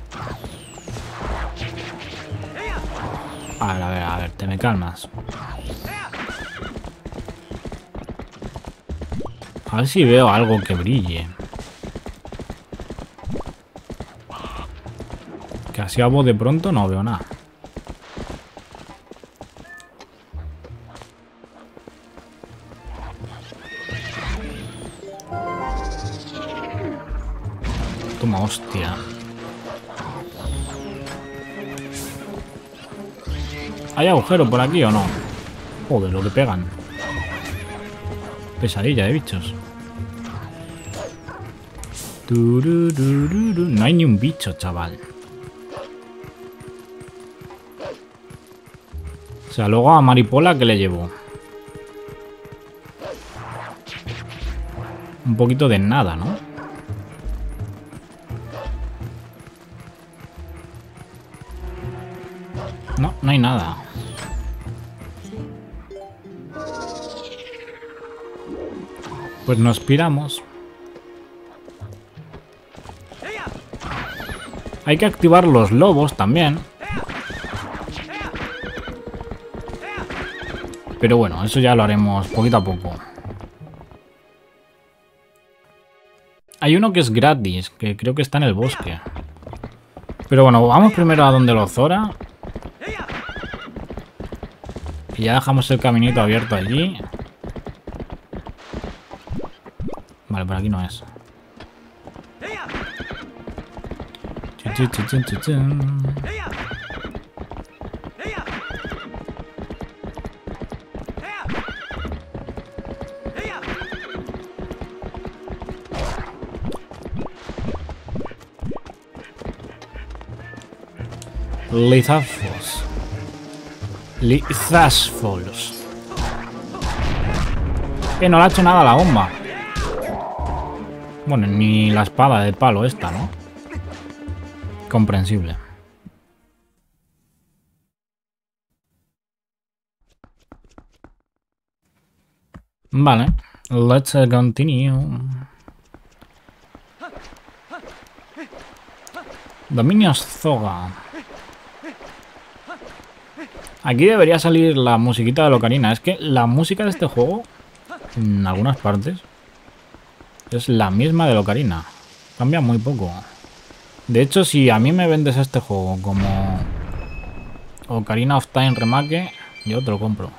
[SPEAKER 1] A ver, a ver, a ver, te me calmas. A ver si veo algo que brille. Que así a voz de pronto no veo nada. Toma, hostia. ¿Hay agujero por aquí o no? Joder, lo que pegan. Pesadilla de bichos. No hay ni un bicho, chaval. O sea, luego a Maripola, ¿qué le llevo? Un poquito de nada, ¿no? No, no hay nada. Pues nos piramos. Hay que activar los lobos también. Pero bueno, eso ya lo haremos poquito a poco. Hay uno que es gratis, que creo que está en el bosque. Pero bueno, vamos primero a donde lo Zora. Y ya dejamos el caminito abierto allí. Vale, por aquí no es. Lizazos. Lizazos. Que no le ha hecho nada a la bomba. Bueno, ni la espada de palo esta, ¿no? Comprensible. Vale. Let's continue. Dominios Zoga. Aquí debería salir la musiquita de Ocarina. Es que la música de este juego, en algunas partes, es la misma de Ocarina. Cambia muy poco. De hecho, si a mí me vendes este juego como Ocarina of Time Remake, yo te lo compro.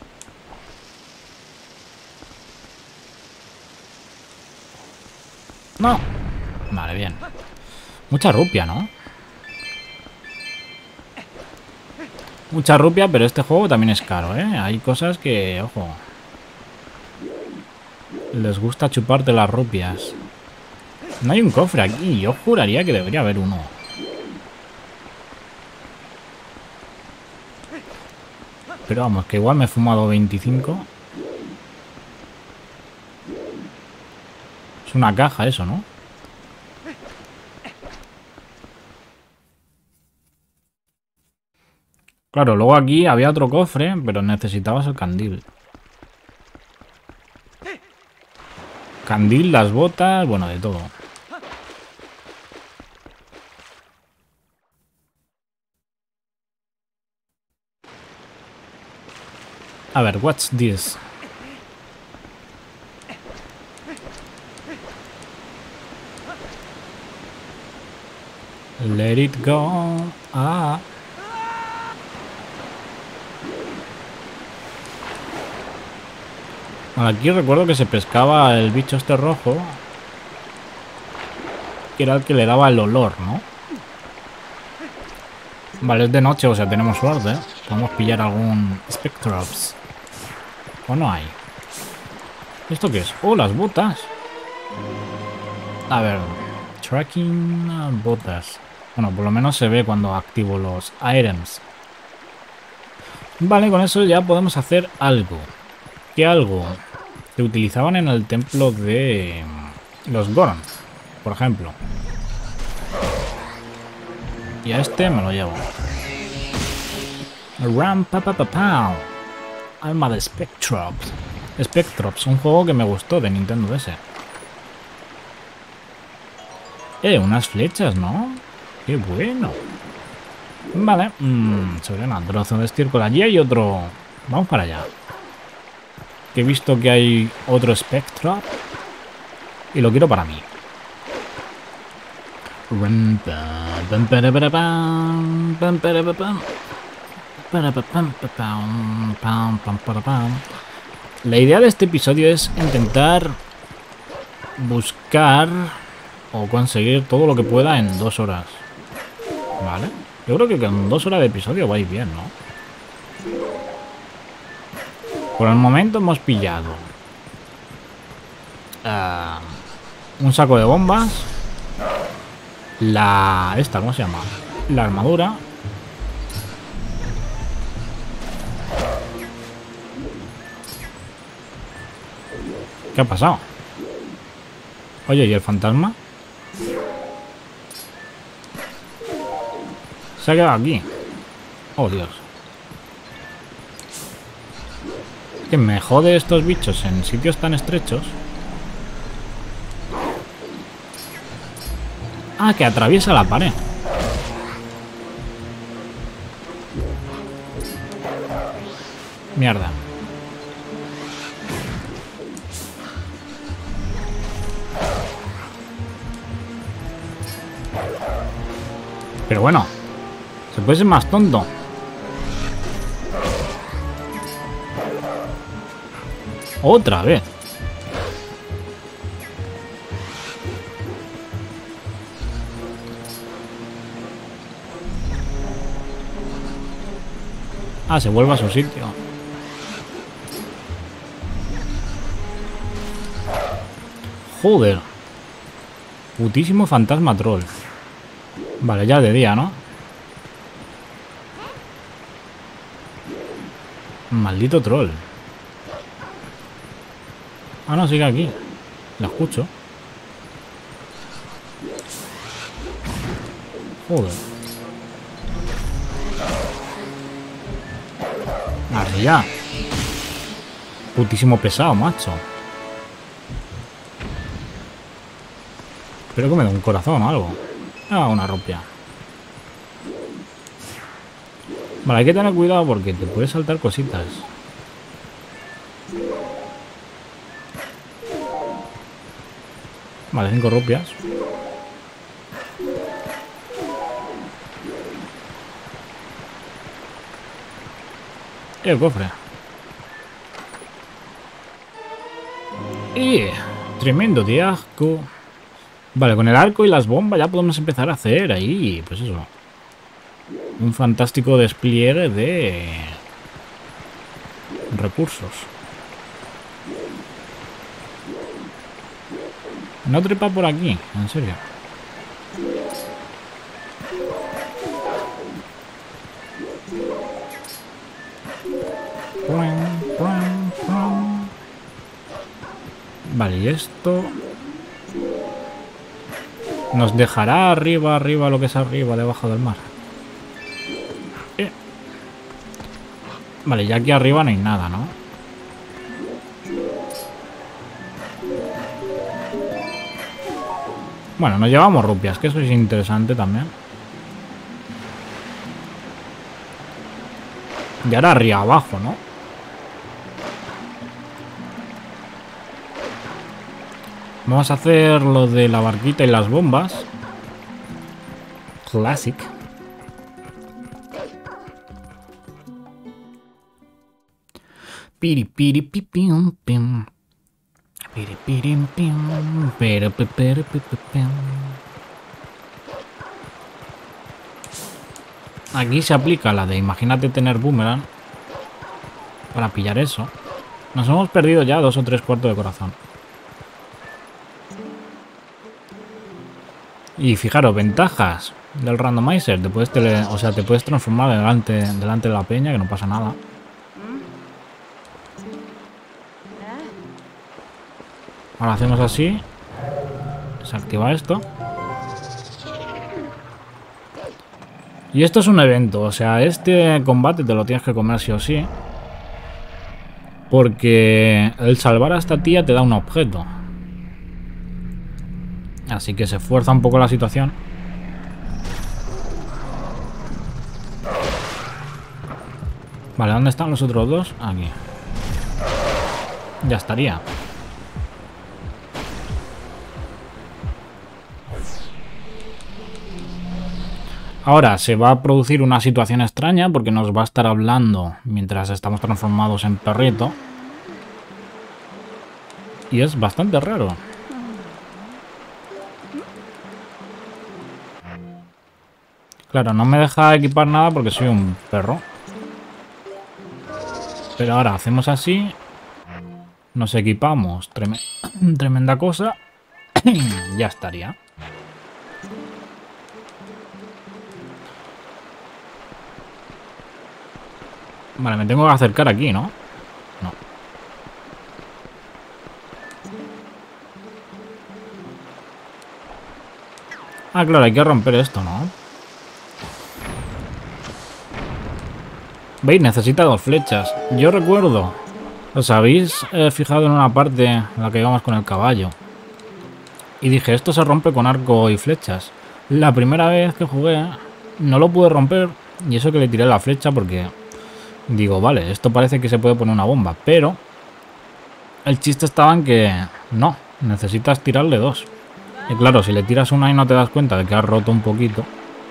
[SPEAKER 1] No. Vale, bien. Mucha rupia, ¿no? Mucha rupia, pero este juego también es caro, ¿eh? Hay cosas que, ojo, les gusta chuparte las rupias. No hay un cofre aquí. Yo juraría que debería haber uno. Pero vamos, que igual me he fumado veinticinco. Es una caja eso, ¿no? Claro, luego aquí había otro cofre, pero necesitabas el candil. Candil, las botas, bueno, de todo. A ver, what's this? Let it go. Ah. Aquí recuerdo que se pescaba el bicho este rojo, que era el que le daba el olor, ¿no? Vale, es de noche, o sea, tenemos suerte, ¿eh? Podemos pillar algún Spectrops. ¿O no hay? ¿Esto qué es? ¡Oh, las botas! A ver, tracking botas. Bueno, por lo menos se ve cuando activo los items. Vale, con eso ya podemos hacer algo. ¿Qué algo? Se utilizaban en el templo de los Gorons, por ejemplo. Y a este me lo llevo. Ram pa pa pa pa. Alma de Spectrops. Spectrops, un juego que me gustó de Nintendo D S. Eh, unas flechas, ¿no? Qué bueno. Vale. Mmm, sobre un trozo de estiércol. Allí hay otro. Vamos para allá. Que he visto que hay otro Spectrop. Y lo quiero para mí. La idea de este episodio es intentar buscar o conseguir todo lo que pueda en dos horas. Vale. Yo creo que con dos horas de episodio va a ir bien, ¿no? Por el momento hemos pillado uh, un saco de bombas. La... esta, ¿cómo se llama? La armadura. ¿Qué ha pasado? Oye, ¿y el fantasma? Se ha quedado aquí. Oh, Dios. Que me jode estos bichos en sitios tan estrechos. Ah, que atraviesa la pared. Mierda. Pero bueno, se puede ser más tonto. Otra vez. Ah, se vuelve a su sitio. Joder. Putísimo fantasma troll. Vale, ya de día, ¿no? Maldito troll. Ah, no, sigue aquí. La escucho. Joder. Vale, ya. Putísimo pesado, macho. Espero que me dé un corazón o algo. Ah, una rupia. Vale, hay que tener cuidado porque te puedes saltar cositas. Vale, cinco rupias. Y el cofre. Y tremendo de arco. Vale, con el arco y las bombas ya podemos empezar a hacer ahí, pues eso, un fantástico despliegue de recursos. No trepa por aquí, en serio. Vale, y esto nos dejará arriba, arriba, lo que es arriba, debajo del mar. Eh. Vale, ya aquí arriba no hay nada, ¿no? Bueno, nos llevamos rupias, que eso es interesante también. Y ahora arriba abajo, ¿no? Vamos a hacer lo de la barquita y las bombas. Classic. Piri piri pi pim pim. Piri piri pim. Pero pero pim. Aquí se aplica la de imagínate tener boomerang para pillar eso. Nos hemos perdido ya dos o tres cuartos de corazón. Y fijaros, ventajas del randomizer. Te puedes tele, o sea, te puedes transformar delante, delante de la peña, que no pasa nada. Ahora hacemos así. Se activa esto. Y esto es un evento. O sea, este combate te lo tienes que comer sí o sí. Porque el salvar a esta tía te da un objeto. Así que se fuerza un poco la situación. Vale, ¿dónde están los otros dos? Aquí. Ya estaría. Ahora se va a producir una situación extraña porque nos va a estar hablando mientras estamos transformados en perrito. Y es bastante raro. Claro, no me deja equipar nada porque soy un perro. Pero ahora hacemos así. Nos equipamos. Trem tremenda cosa. Ya estaría. Vale, me tengo que acercar aquí, ¿no? No. Ah, claro, hay que romper esto, ¿no? ¿Veis? Necesita dos flechas. Yo recuerdo. ¿Os habéis eh, fijado en una parte en la que íbamos con el caballo? Y dije, esto se rompe con arco y flechas. La primera vez que jugué no lo pude romper. Y eso que le tiré la flecha porque... Digo, vale, esto parece que se puede poner una bomba. Pero... El chiste estaba en que... No, necesitas tirarle dos. Y claro, si le tiras una y no te das cuenta de que has roto un poquito...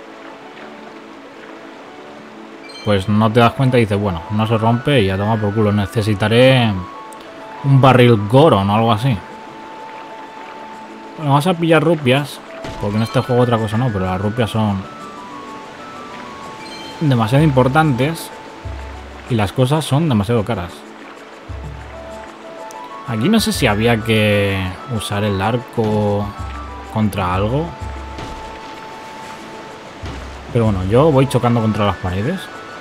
[SPEAKER 1] Pues no te das cuenta y dices, bueno, no se rompe y ya toma por culo. Necesitaré un barril Goron o algo así. Bueno, vamos a pillar rupias, porque en este juego otra cosa no, pero las rupias son demasiado importantes y las cosas son demasiado caras. Aquí no sé si había que usar el arco contra algo. Pero bueno, yo voy chocando contra las paredes.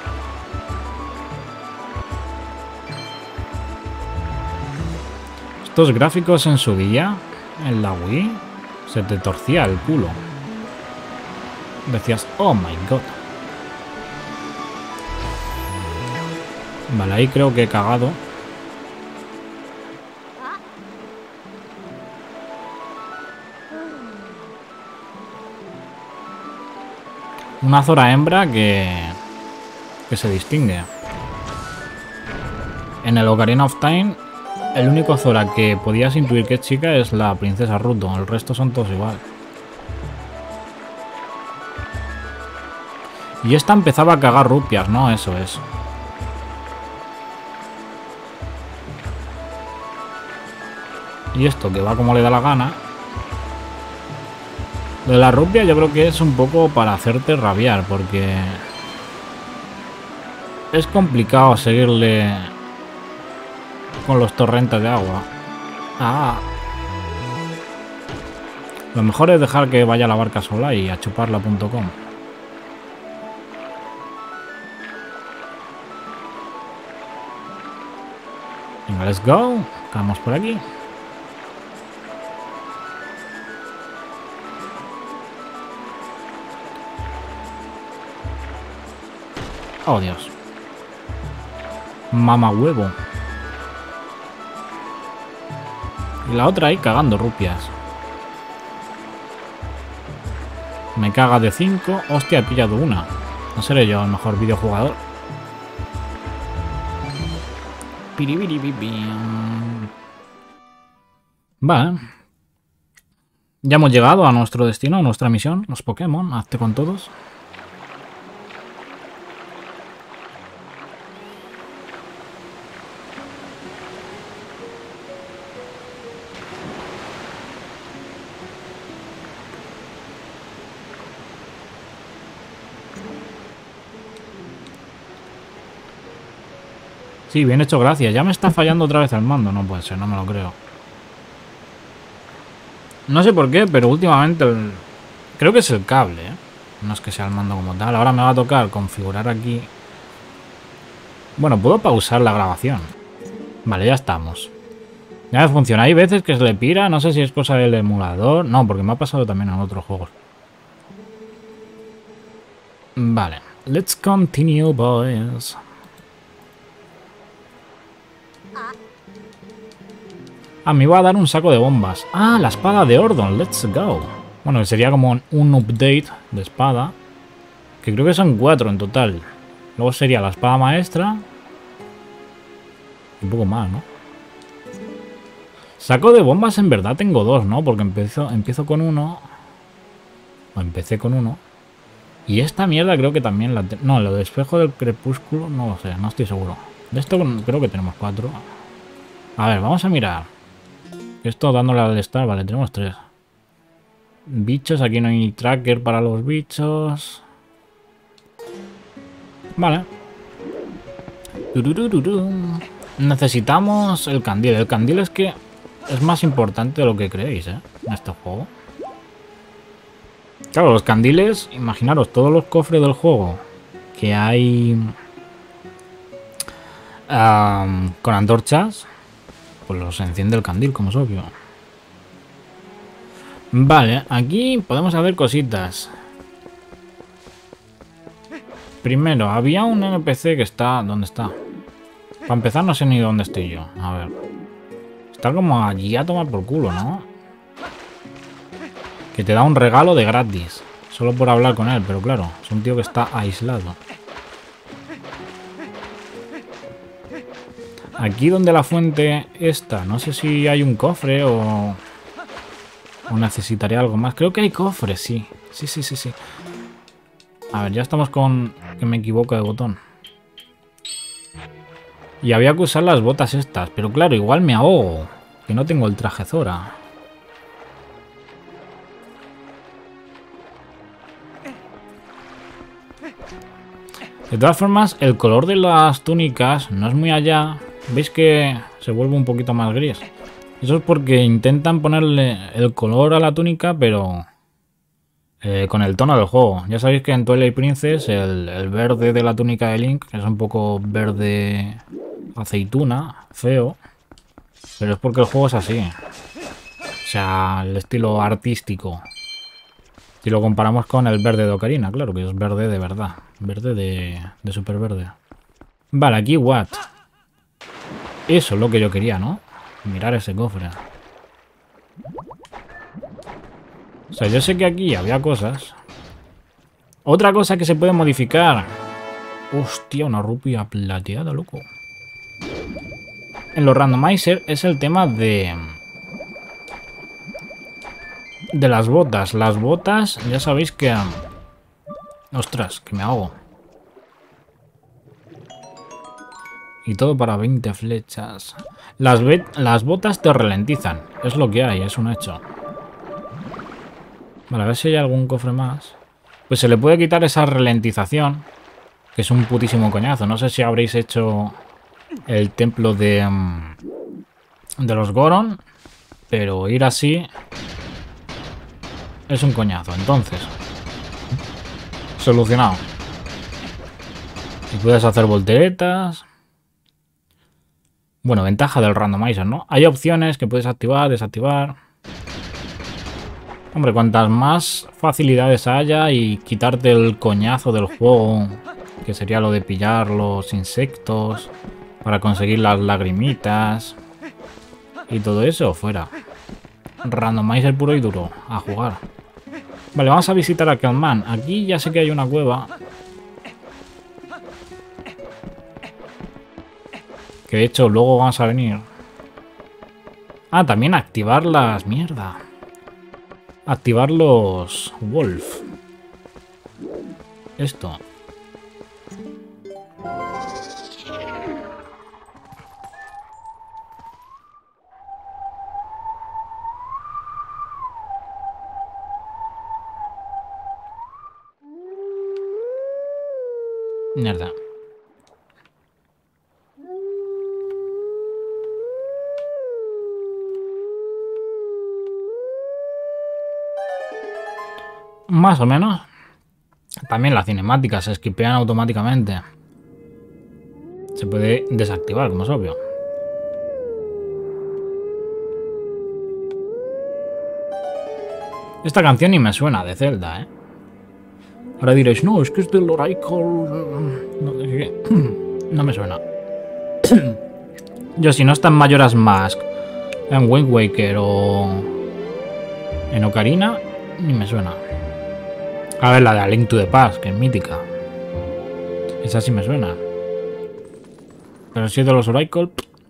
[SPEAKER 1] Estos gráficos en su día, en la Wii, se te torcía el culo. Decías, oh my god. Vale, ahí creo que he cagado. Una Zora hembra que que se distingue. En el Ocarina of Time, el único Zora que podías intuir que es chica es la princesa Ruto. El resto son todos igual. Y esta empezaba a cagar rupias, ¿no? Eso es. Y esto que va como le da la gana. Lo de la rupia yo creo que es un poco para hacerte rabiar, porque es complicado seguirle con los torrentes de agua. Ah. Lo mejor es dejar que vaya la barca sola y a chuparla punto com. Venga, let's go. Vamos por aquí. Oh, Dios. Mamá huevo. Y la otra ahí cagando rupias. Me caga de cinco. Hostia, he pillado una. No seré yo el mejor videojugador. Vale. Ya hemos llegado a nuestro destino, a nuestra misión. Los Pokémon. Hazte con todos. Sí, bien hecho, gracias. Ya me está fallando otra vez el mando. No puede ser, no me lo creo. No sé por qué, pero últimamente el... creo que es el cable, ¿eh? No es que sea el mando como tal. Ahora me va a tocar configurar aquí. Bueno, puedo pausar la grabación. Vale, ya estamos. Ya me funciona. Hay veces que se le pira. No sé si es cosa del emulador. No, porque me ha pasado también en otros juegos. Vale. Let's continue, boys. Ah, me iba a dar un saco de bombas. Ah, la espada de Ordon. Let's go. Bueno, sería como un update de espada. Que creo que son cuatro en total. Luego sería la espada maestra. Un poco más, ¿no? Saco de bombas en verdad tengo dos, ¿no? Porque empiezo, empiezo con uno. O empecé con uno. Y esta mierda creo que también la... Te no, lo de espejo del crepúsculo no lo sé, no estoy seguro. De esto creo que tenemos cuatro. A ver, vamos a mirar. Esto dándole al estar, vale, tenemos tres. Bichos, aquí no hay tracker para los bichos. Vale. Necesitamos el candil. El candil es que es más importante de lo que creéis, ¿eh? En este juego. Claro, los candiles, imaginaros todos los cofres del juego que hay um, con antorchas. Pues los enciende el candil, como es obvio. Vale, aquí podemos hacer cositas. Primero, había un N P C que está... ¿Dónde está? Para empezar no sé ni dónde estoy yo. A ver. Está como allí a tomar por culo, ¿no? Que te da un regalo de gratis. Solo por hablar con él, pero claro, es un tío que está aislado. Aquí donde la fuente está, no sé si hay un cofre o, o necesitaría algo más. Creo que hay cofre, sí. Sí, sí, sí, sí. A ver, ya estamos con... que me equivoco de botón. Y había que usar las botas estas, pero claro, igual me ahogo. Que no tengo el traje Zora. De todas formas, el color de las túnicas no es muy allá. ¿Veis que se vuelve un poquito más gris? Eso es porque intentan ponerle el color a la túnica, pero eh, con el tono del juego. Ya sabéis que en Twilight Princess el, el verde de la túnica de Link es un poco verde aceituna, feo. Pero es porque el juego es así. O sea, el estilo artístico. Si lo comparamos con el verde de Ocarina, claro, que es verde de verdad. Verde de, de super verde. Vale, aquí what? Eso es lo que yo quería, ¿no? Mirar ese cofre. O sea, yo sé que aquí había cosas. Otra cosa que se puede modificar Hostia, una rupia plateada, loco. En los randomizer es el tema de... De las botas. Las botas, ya sabéis que... Ostras, que me ahogo. Y todo para veinte flechas. Las, las botas te ralentizan. Es lo que hay, es un hecho. Vale, a ver si hay algún cofre más. Pues se le puede quitar esa ralentización, que es un putísimo coñazo. No sé si habréis hecho el templo de, de los Goron, pero ir así es un coñazo. Entonces, solucionado. Y puedes hacer volteretas. Bueno, ventaja del randomizer, ¿no? Hay opciones que puedes activar, desactivar. Hombre, cuantas más facilidades haya y quitarte el coñazo del juego, que sería lo de pillar los insectos para conseguir las lagrimitas y todo eso, fuera. Randomizer puro y duro, a jugar. Vale, vamos a visitar a Kelman. Aquí ya sé que hay una cueva. Que de hecho luego vamos a venir. Ah, también activar las... Mierda. Activar los... Wolf. Esto. Mierda. Más o menos. También las cinemáticas se esquipean automáticamente. Se puede desactivar, como es obvio. Esta canción ni me suena de Zelda, ¿eh? Ahora diréis, no, es que es del Oracle. No, no me suena. Yo, si no está en Majora's Mask, en Wind Waker o en Ocarina, ni me suena. A ver, la de A Link to the Past, que es mítica. Esa sí me suena. Pero si es de los Oracle...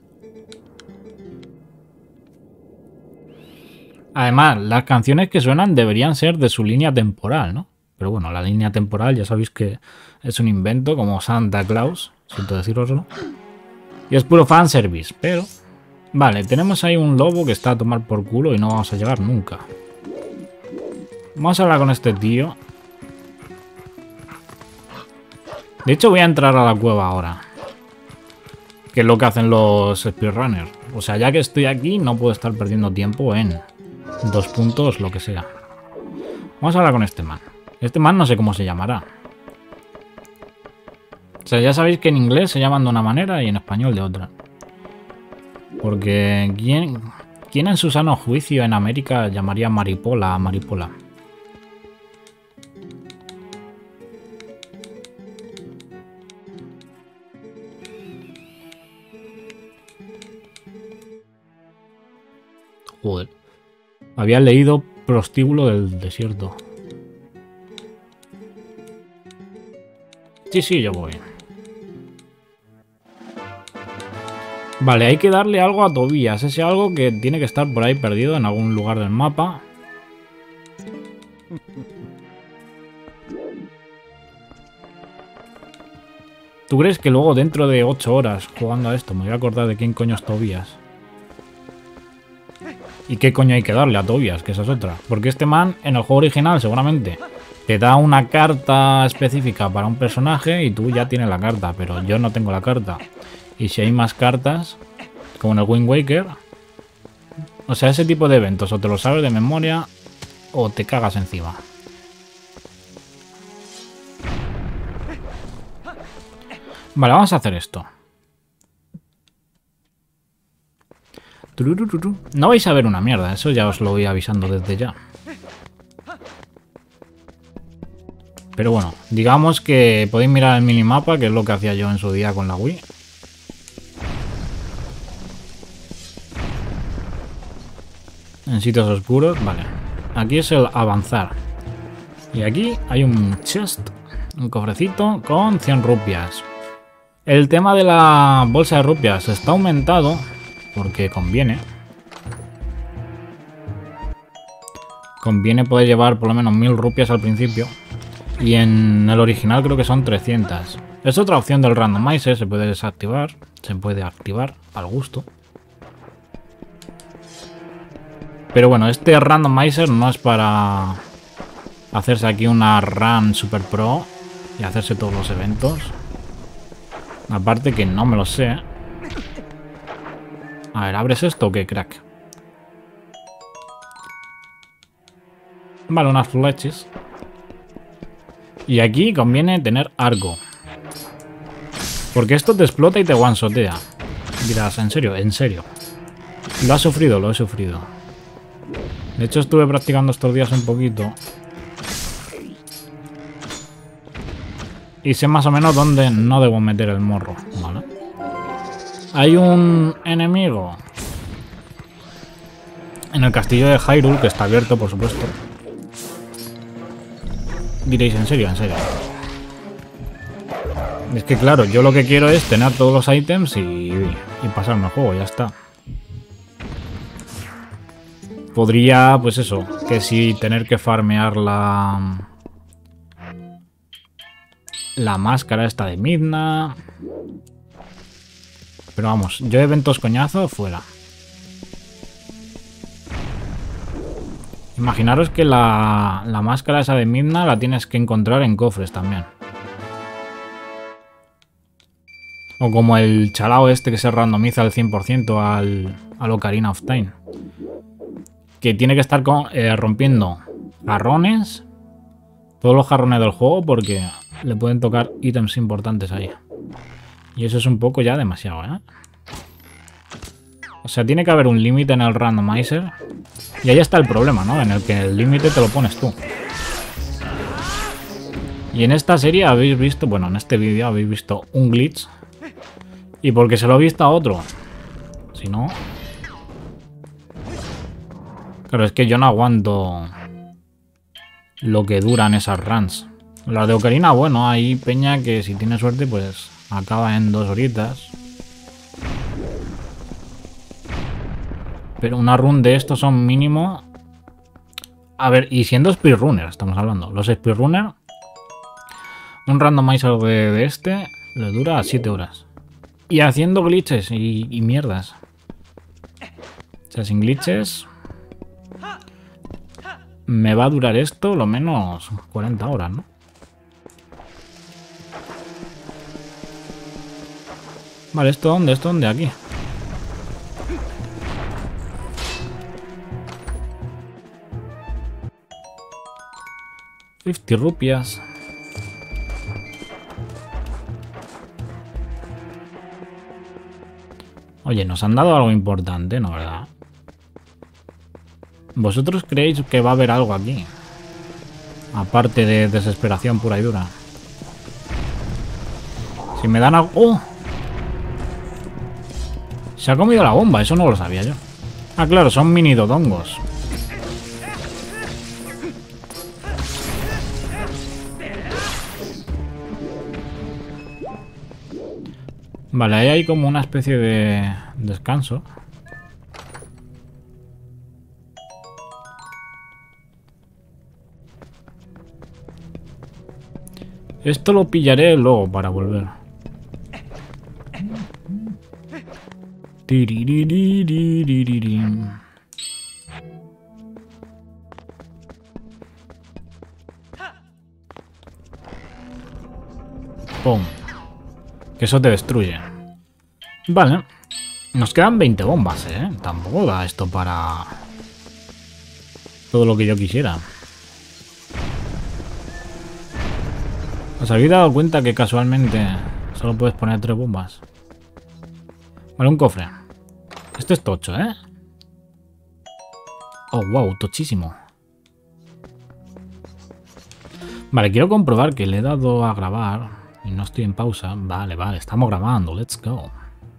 [SPEAKER 1] Además, las canciones que suenan deberían ser de su línea temporal, ¿no? Pero bueno, la línea temporal ya sabéis que es un invento como Santa Claus, siento deciroslo. Y es puro fanservice, pero... Vale, tenemos ahí un lobo que está a tomar por culo y no vamos a llegar nunca. Vamos a hablar con este tío. De hecho, voy a entrar a la cueva ahora. Que es lo que hacen los speedrunners. O sea, ya que estoy aquí, no puedo estar perdiendo tiempo en dos puntos, lo que sea. Vamos a hablar con este man. Este man no sé cómo se llamará. O sea, ya sabéis que en inglés se llaman de una manera y en español de otra. Porque ¿quién, quién en su sano juicio en América llamaría maripola a maripola? Joder. Había leído prostíbulo del desierto. Sí, sí, yo voy. Vale, hay que darle algo a Tobías. Ese algo que tiene que estar por ahí perdido en algún lugar del mapa. ¿Tú crees que luego dentro de ocho horas jugando a esto me voy a acordar de quién coño es Tobías? ¿Y qué coño hay que darle a Tobías? Que esa es otra. Porque este man en el juego original seguramente te da una carta específica para un personaje y tú ya tienes la carta, pero yo no tengo la carta. Y si hay más cartas, como en el Wind Waker, o sea, ese tipo de eventos o te lo sabes de memoria o te cagas encima. Vale, vamos a hacer esto. No vais a ver una mierda, eso ya os lo voy avisando desde ya. Pero bueno, digamos que podéis mirar el minimapa, que es lo que hacía yo en su día con la Wii. En sitios oscuros, vale. Aquí es el avanzar. Y aquí hay un chest Un cofrecito con cien rupias. El tema de la bolsa de rupias está aumentado porque conviene. Conviene poder llevar por lo menos mil rupias al principio. Y en el original creo que son trescientas. Es otra opción del randomizer, se puede desactivar, se puede activar al gusto. Pero bueno, este randomizer no es para hacerse aquí una run super pro y hacerse todos los eventos. Aparte que no me lo sé. A ver, ¿abres esto o qué, crack? Vale, unas flechas. Y aquí conviene tener arco. Porque esto te explota y te one-shotea. Dirás, ¿en serio? ¿En serio? Lo has sufrido, lo he sufrido. De hecho, estuve practicando estos días un poquito. Y sé más o menos dónde no debo meter el morro. Vale. Hay un enemigo en el castillo de Hyrule, que está abierto, por supuesto. Diréis, ¿en serio? ¿En serio? Es que claro, yo lo que quiero es tener todos los ítems y, y pasarme el juego, ya está. Podría, pues eso, que si tener que farmear la... La máscara esta de Midna. Pero vamos, yo eventos coñazo fuera. Imaginaros que la, la máscara esa de Midna la tienes que encontrar en cofres también. O como el chalao este que se randomiza al cien por ciento al, al Ocarina of Time. Que tiene que estar con, eh, rompiendo jarrones. Todos los jarrones del juego porque le pueden tocar ítems importantes ahí. Y eso es un poco ya demasiado, ¿eh? O sea, tiene que haber un límite en el randomizer. Y ahí está el problema, ¿no? En el que el límite te lo pones tú. Y en esta serie habéis visto, bueno, en este vídeo habéis visto un glitch. Y porque se lo he visto a otro. Si no... Claro, es que yo no aguanto lo que duran esas runs. Las de Ocarina, bueno, hay peña que si tiene suerte, pues acaba en dos horitas. Pero una run de estos son mínimo... A ver, y siendo speedrunner, estamos hablando. Los speedrunners, un randomizer de, de este le dura siete horas. Y haciendo glitches y, y mierdas. O sea, sin glitches... Me va a durar esto lo menos cuarenta horas, ¿no? Vale, ¿esto dónde? ¿Esto dónde? Aquí. cincuenta rupias. Oye, nos han dado algo importante, ¿no? ¿Verdad? ¿Vosotros creéis que va a haber algo aquí? Aparte de desesperación pura y dura. Si me dan algo... ¡Oh! Se ha comido la bomba, eso no lo sabía yo. Ah, claro, son mini dodongos. Vale, ahí hay como una especie de descanso. Esto lo pillaré luego para volver. Pum. Que eso te destruye. Vale. Nos quedan veinte bombas, ¿eh? Tampoco da esto para todo lo que yo quisiera. ¿Os habéis dado cuenta que casualmente solo puedes poner tres bombas? Vale, un cofre. Este es tocho, ¿eh? Oh, wow, tochísimo. Vale, quiero comprobar que le he dado a grabar y no estoy en pausa. Vale, vale, estamos grabando. Let's go.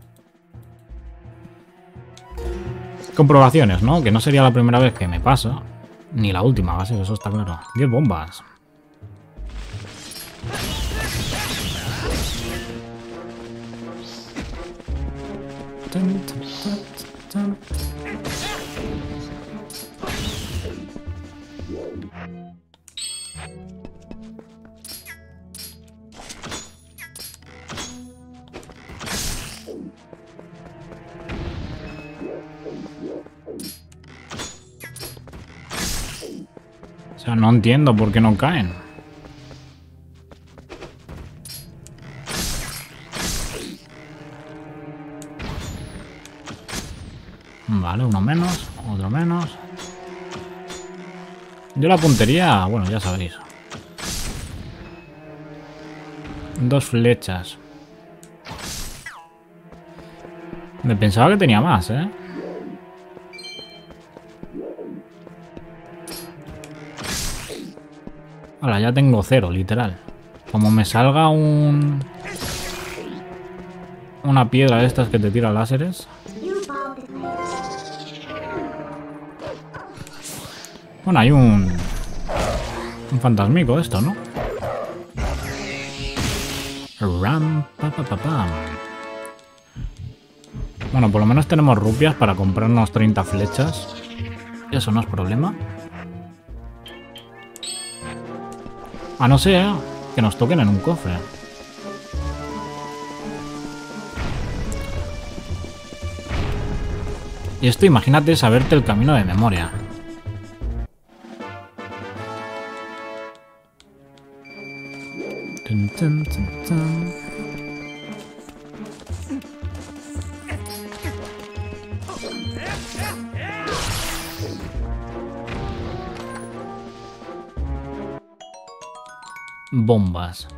[SPEAKER 1] Comprobaciones, ¿no? Que no sería la primera vez que me pasa. Ni la última, va a ser, eso está claro. diez bombas. O sea, no entiendo por qué no caen. Vale, uno menos, otro menos. Yo la puntería, bueno, ya sabéis. Dos flechas. Me pensaba que tenía más, ¿eh? Ahora ya tengo cero, literal. Como me salga un... una piedra de estas que te tira láseres. Bueno, hay un... un fantasmico esto, ¿no? Ram, pa, pa, pa, pam. Bueno, por lo menos tenemos rupias para comprarnos treinta flechas. Eso no es problema. A no ser que nos toquen en un cofre. Y esto, imagínate saberte el camino de memoria. Tun, tun, tun, tun. Bombas.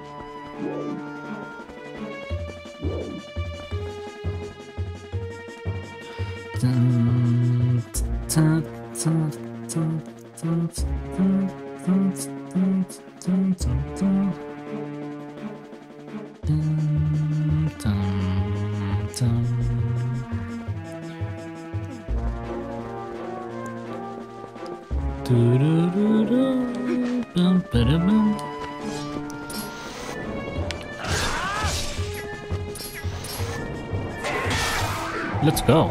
[SPEAKER 1] Let's go.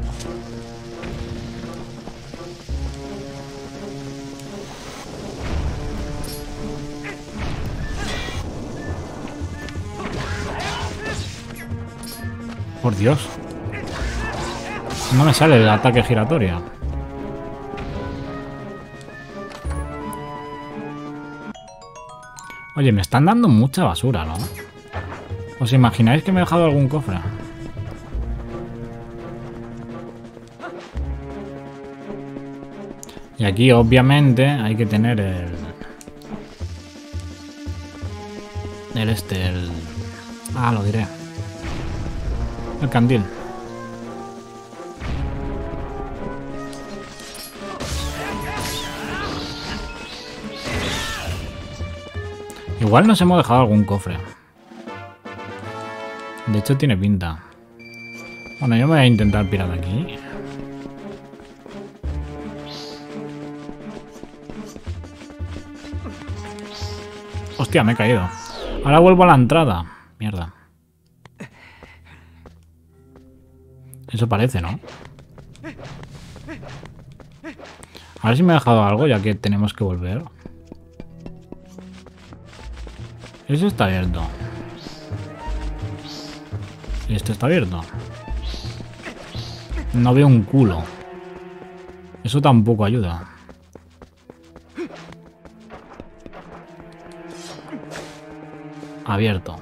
[SPEAKER 1] Por Dios. No me sale el ataque giratorio. Oye, me están dando mucha basura, ¿no? ¿Os imagináis que me he dejado algún cofre? Y aquí, obviamente, hay que tener el... El este, el... Ah, lo diré. El candil. Igual nos hemos dejado algún cofre. De hecho, tiene pinta. Bueno, yo me voy a intentar pirar de aquí. Hostia, me he caído. Ahora vuelvo a la entrada. Mierda. Eso parece, ¿no? A ver si me he dejado algo, ya que tenemos que volver. Eso está abierto. Y este está abierto. No veo un culo. Eso tampoco ayuda. Abierto.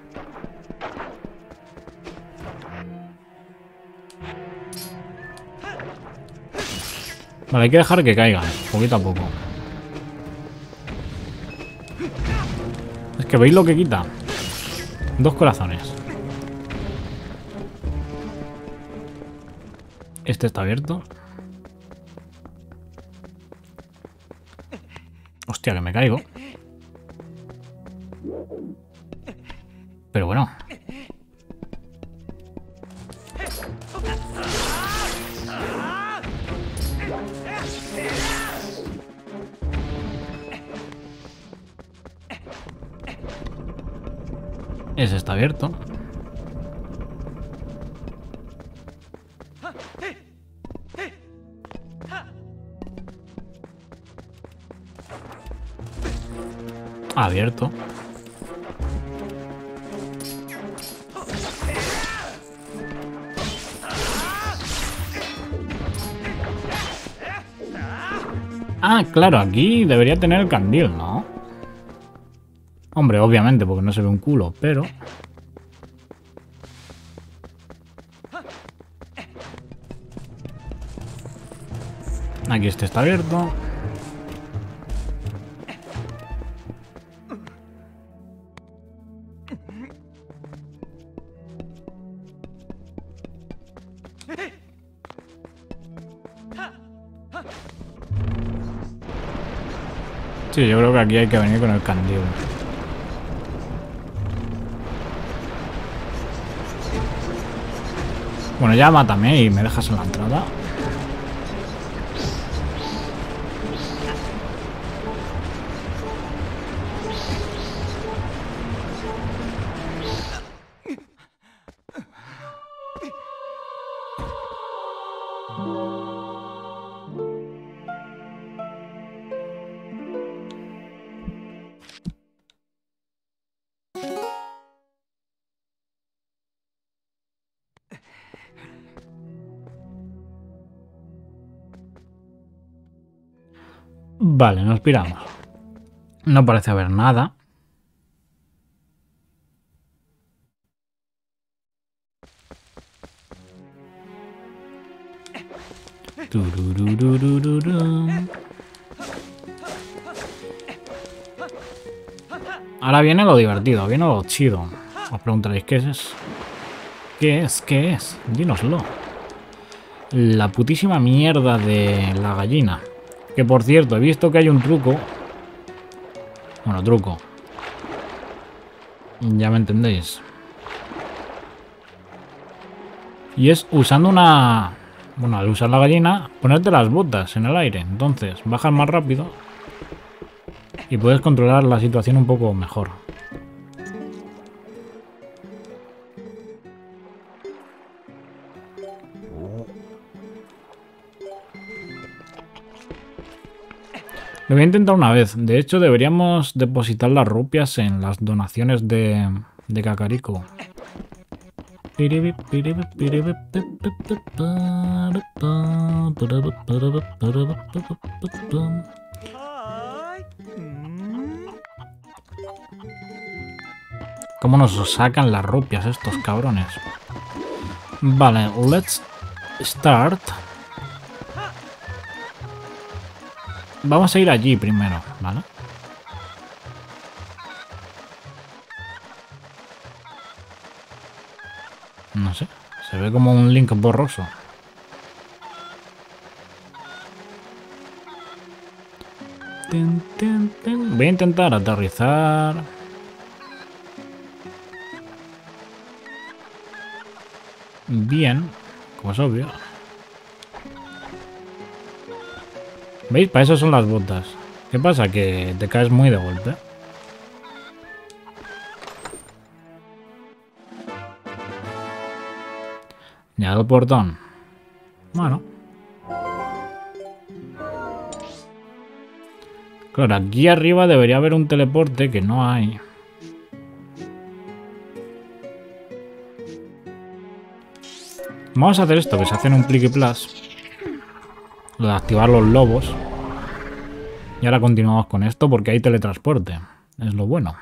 [SPEAKER 1] Vale, hay que dejar que caigan, poquito a poco. Es que veis lo que quita. Dos corazones. Este está abierto. Hostia, que me caigo. Pero bueno. Ese está abierto. Abierto. Ah, claro, aquí debería tener el candil, ¿no? Hombre, obviamente, porque no se ve un culo, pero... Aquí este está abierto. Sí, yo creo que aquí hay que venir con el candil. Bueno, ya mátame y me dejas en la entrada. Vale, nos piramos. No parece haber nada. Ahora viene lo divertido, viene lo chido. Os preguntaréis, ¿qué es? ¿Qué es? ¿Qué es? Dínoslo. La putísima mierda de la gallina. Que por cierto, he visto que hay un truco. Bueno, truco. Ya me entendéis. Y es usando una... Bueno, al usar la gallina, ponerte las botas en el aire. Entonces, bajas más rápido. Y puedes controlar la situación un poco mejor. Lo voy a intentar una vez. De hecho, deberíamos depositar las rupias en las donaciones de, de Kakariko. ¿Cómo nos sacan las rupias estos cabrones? Vale, let's start. Vamos a ir allí primero, ¿vale? No sé, se ve como un Link borroso. Tin, tin, tin. Voy a intentar aterrizar. Bien, como es obvio. ¿Veis? Para eso son las botas. ¿Qué pasa? Que te caes muy de golpe. Ya el portón. Bueno. Claro, aquí arriba debería haber un teleporte que no hay. Vamos a hacer esto, que se hace en un pliqui plus. Lo de activar los lobos. Y ahora continuamos con esto porque hay teletransporte. Es lo bueno.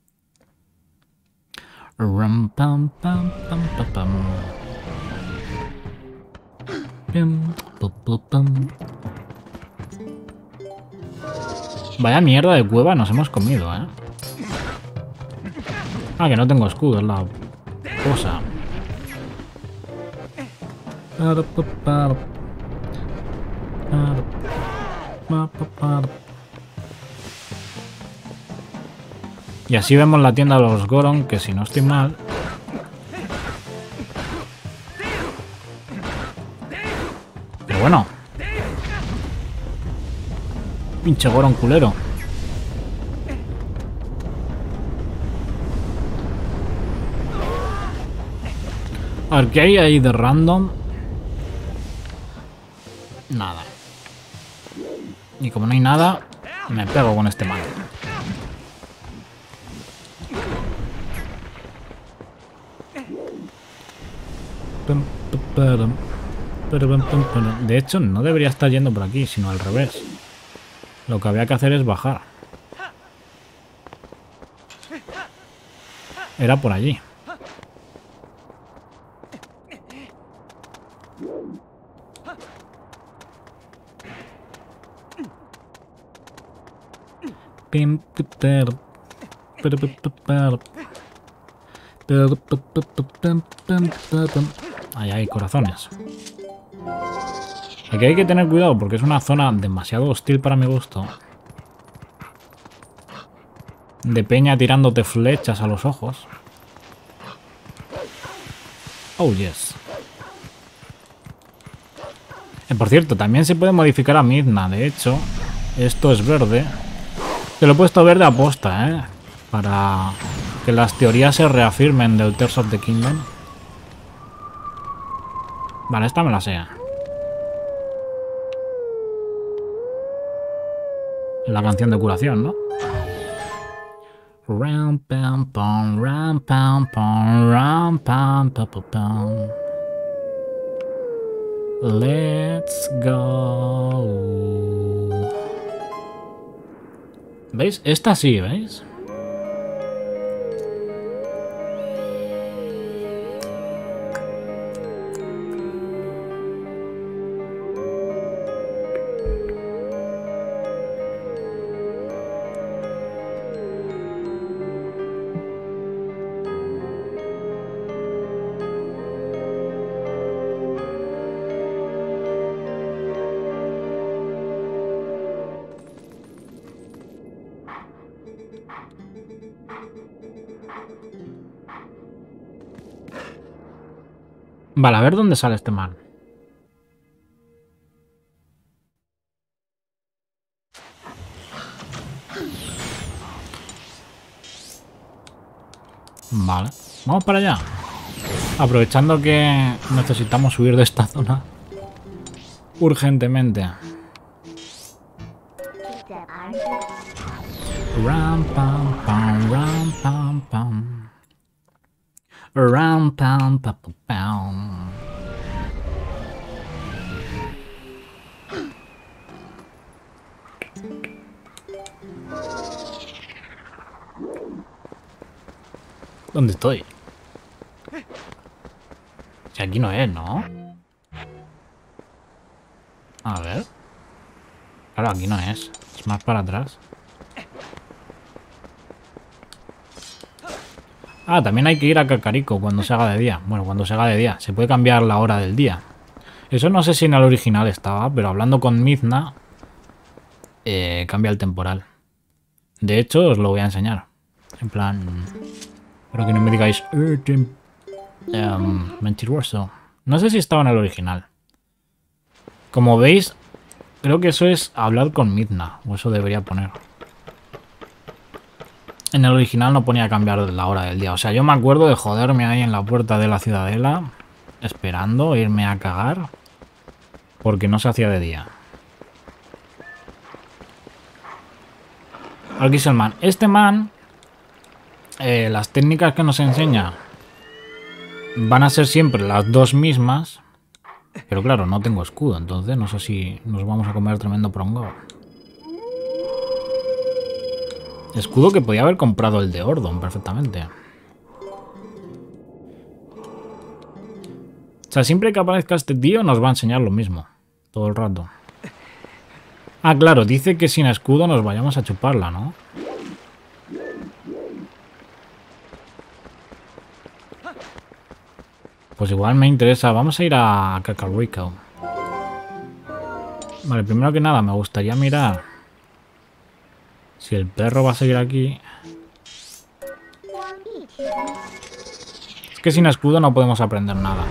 [SPEAKER 1] Ram, pam, pam, pam, pam, pam. Vaya mierda de cueva nos hemos comido, ¿eh? Ah, que no tengo escudo, es la cosa. Y así vemos la tienda de los Goron, que si no estoy mal... Pero bueno. Pinche Goron culero. A ver, ¿qué hay ahí de random? Nada. Y como no hay nada, me pego con este man. De hecho, no debería estar yendo por aquí, sino al revés. Lo que había que hacer es bajar. Era por allí. Ahí hay corazones. Aquí hay que tener cuidado porque es una zona demasiado hostil para mi gusto. De peña tirándote flechas a los ojos. Oh, yes. Eh, por cierto, también se puede modificar a Midna. De hecho, esto es verde. Te lo he puesto verde aposta, ¿eh? Para que las teorías se reafirmen del Tears of the Kingdom. Vale, esta me la sé. La canción de curación, ¿no? Ram pam pam ram pam pam ram pam pam pam pam. Let's go. ¿Veis? Esta sí, ¿veis? Vale, a ver dónde sale este man. Vale, vamos para allá. Aprovechando que necesitamos huir de esta zona urgentemente. Ram pam pam ram pam pam. Ram pam pam pam. ¿Dónde estoy? Si aquí no es, ¿no? A ver. Claro, aquí no es. Es más para atrás. Ah, también hay que ir a Kakariko cuando se haga de día. Bueno, cuando se haga de día. Se puede cambiar la hora del día. Eso no sé si en el original estaba, pero hablando con Midna, eh, cambia el temporal. De hecho, os lo voy a enseñar. En plan... Para que no me digáis... Um, mentiroso. No sé si estaba en el original. Como veis, creo que eso es hablar con Midna. O eso debería poner. En el original no ponía cambiar la hora del día. O sea, yo me acuerdo de joderme ahí en la puerta de la ciudadela, esperando, irme a cagar, porque no se hacía de día. Aquí es el man. Este man, eh, las técnicas que nos enseña van a ser siempre las dos mismas. Pero claro, no tengo escudo, entonces no sé si nos vamos a comer tremendo prongo. Escudo que podía haber comprado el de Ordon perfectamente. O sea, siempre que aparezca este tío nos va a enseñar lo mismo. Todo el rato. Ah, claro, dice que sin escudo nos vayamos a chuparla, ¿no? Pues igual me interesa. Vamos a ir a Kakariko. Vale, primero que nada me gustaría mirar si el perro va a seguir aquí. Es que sin escudo no podemos aprender nada.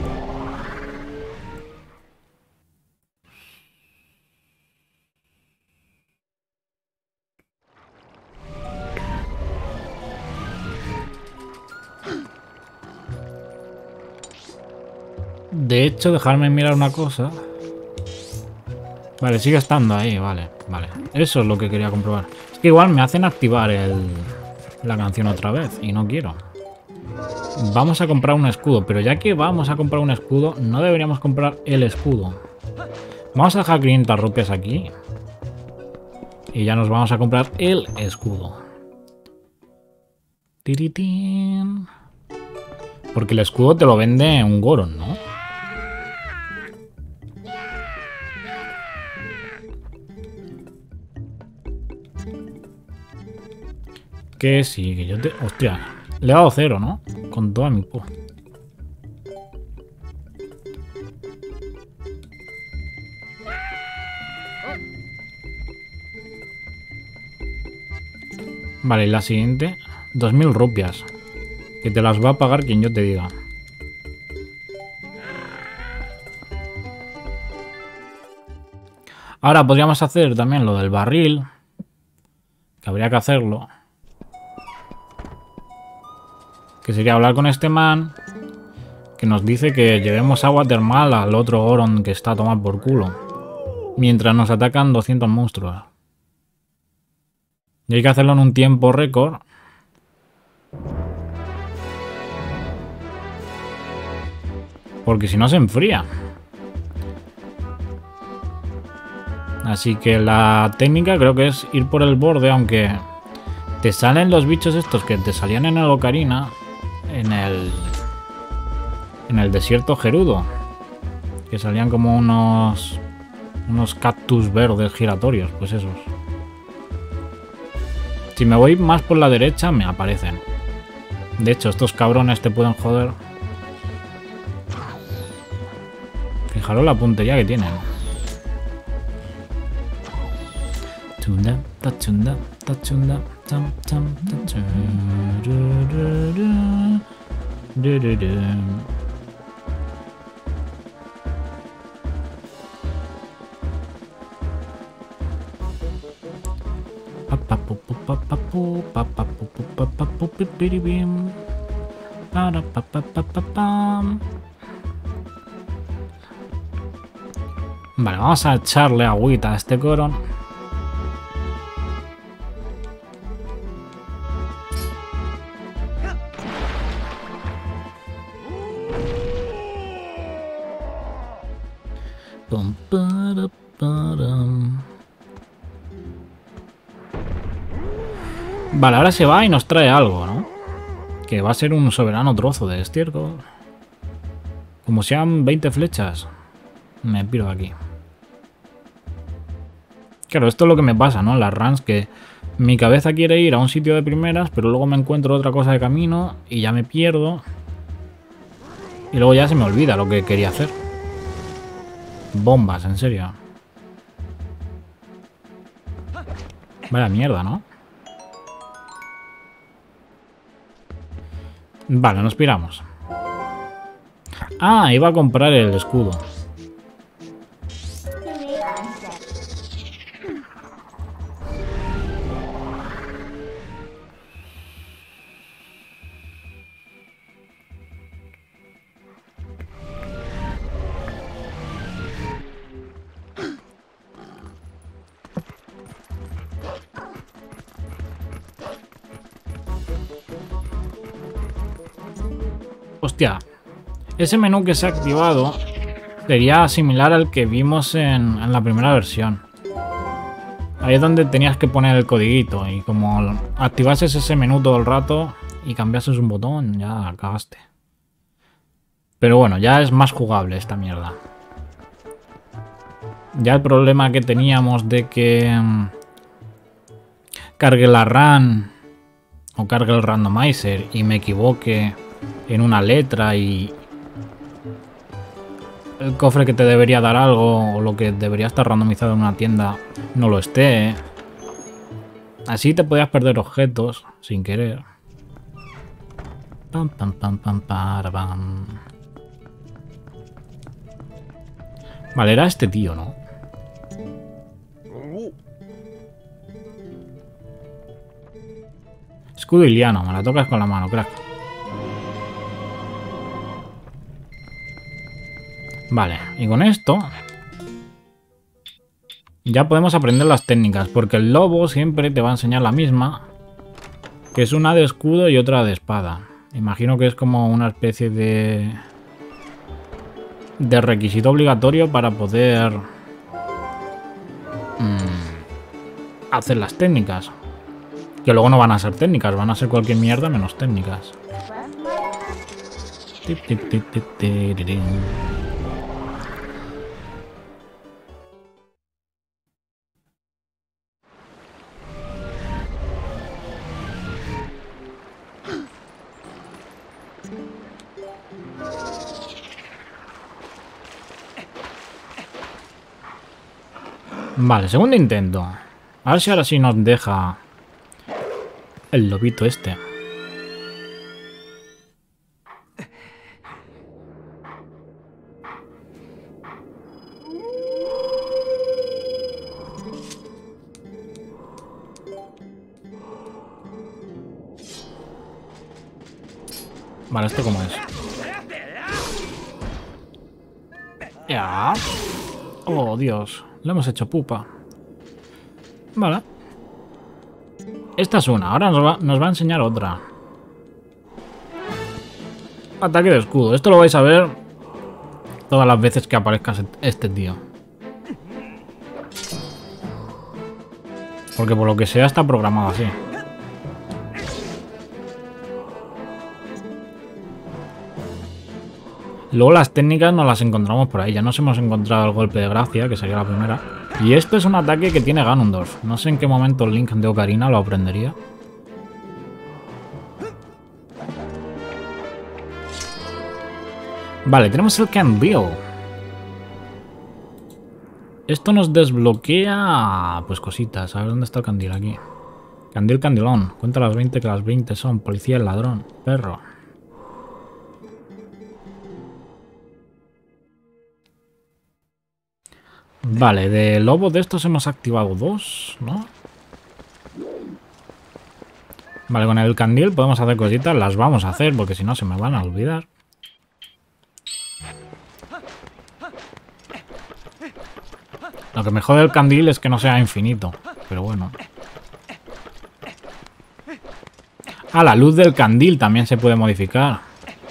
[SPEAKER 1] De hecho, dejarme mirar una cosa. Vale, sigue estando ahí, vale, vale. Eso es lo que quería comprobar. Es que igual me hacen activar el, la canción otra vez y no quiero. Vamos a comprar un escudo, pero ya que vamos a comprar un escudo, no deberíamos comprar el escudo. Vamos a dejar quinientas rupias aquí. Y ya nos vamos a comprar el escudo. Tiritín. Porque el escudo te lo vende un Goron, ¿no? Que sí, que yo te... Hostia, le he dado cero, ¿no? Con toda mi po. Vale, y la siguiente, dos mil rupias. Que te las va a pagar quien yo te diga. Ahora podríamos hacer también lo del barril. Que habría que hacerlo. Que sería hablar con este man. Que nos dice que llevemos agua termal al otro Goron que está a tomar por culo. Mientras nos atacan doscientos monstruos. Y hay que hacerlo en un tiempo récord. Porque si no se enfría. Así que la técnica creo que es ir por el borde, aunque te salen los bichos estos que te salían en el Ocarina, en el en el desierto Gerudo, que salían como unos unos cactus verdes giratorios, pues esos. Si me voy más por la derecha me aparecen. De hecho, estos cabrones te pueden joder. Fijaros la puntería que tienen. Tachunda, tachunda, tachunda, tam, tam, Vale, vamos a echarle agüita a este Goron. Pum, para, para. Vale, ahora se va y nos trae algo, ¿no? Que va a ser un soberano trozo de estiércol. Como sean veinte flechas, me piro de aquí. Claro, esto es lo que me pasa, ¿no? En las runs, que mi cabeza quiere ir a un sitio de primeras, pero luego me encuentro otra cosa de camino y ya me pierdo. Y luego ya se me olvida lo que quería hacer. Bombas, en serio. Vaya mierda, ¿no? Vale, nos piramos. Ah, iba a comprar el escudo. Hostia, ese menú que se ha activado sería similar al que vimos en, en la primera versión. Ahí es donde tenías que poner el codiguito y como activases ese menú todo el rato y cambiases un botón, ya cagaste. Pero bueno, ya es más jugable esta mierda. Ya el problema que teníamos de que um, cargue la run o cargue el randomizer y me equivoque en una letra y el cofre que te debería dar algo o lo que debería estar randomizado en una tienda no lo esté. Así te podías perder objetos sin querer. Pam, pam, pam, pam, para, pam. Vale, era este tío, ¿no? Escudo y liano, me la tocas con la mano, crack. Vale, y con esto ya podemos aprender las técnicas, porque el lobo siempre te va a enseñar la misma, que es una de escudo y otra de espada. Imagino que es como una especie de... de requisito obligatorio para poder... Mmm, hacer las técnicas. Que luego no van a ser técnicas, van a ser cualquier mierda menos técnicas. Tip, tip, tip, tip, tirirín. Vale, segundo intento. A ver si ahora sí nos deja el lobito este. Vale, ¿esto cómo es? Ya. Oh, Dios. Lo hemos hecho pupa. Vale. Esta es una. Ahora nos va, nos va a enseñar otra. Ataque de escudo. Esto lo vais a ver todas las veces que aparezca este tío. Porque por lo que sea está programado así. Luego las técnicas nos las encontramos por ahí. Ya nos hemos encontrado el golpe de gracia, que sería la primera. Y esto es un ataque que tiene Ganondorf. No sé en qué momento el Link de Ocarina lo aprendería. Vale, tenemos el Candil. Esto nos desbloquea... pues cositas. A ver dónde está el candil aquí. Candil, candilón. Cuenta las veinte que las veinte son. Policía, el ladrón. Perro. Vale, de lobo de estos hemos activado dos, ¿no? Vale, con el candil podemos hacer cositas. Las vamos a hacer porque si no se me van a olvidar. Lo que me jode el candil es que no sea infinito. Pero bueno. Ah, la luz del candil también se puede modificar.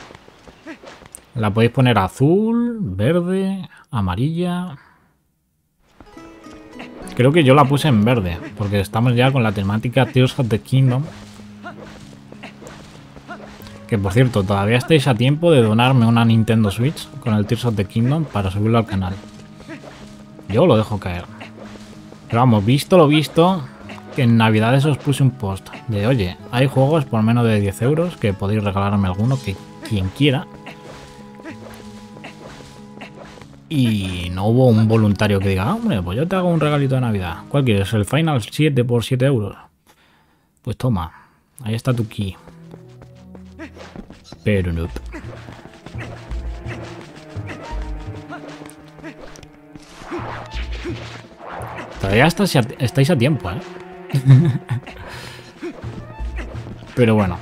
[SPEAKER 1] La podéis poner azul, verde, amarilla... Creo que yo la puse en verde, porque estamos ya con la temática Tears of the Kingdom. Que por cierto, todavía estáis a tiempo de donarme una Nintendo Switch con el Tears of the Kingdom para subirlo al canal. Yo lo dejo caer. Pero vamos, visto lo visto, que en Navidades os puse un post de, oye, hay juegos por menos de diez euros que podéis regalarme alguno, que quien quiera. Y no hubo un voluntario que diga, ah, hombre, pues yo te hago un regalito de Navidad. ¿Cuál quieres? ¿El Final siete por siete euros? Pues toma, ahí está tu key. Pero no. Todavía estáis a, estáis a tiempo, ¿eh? Pero bueno.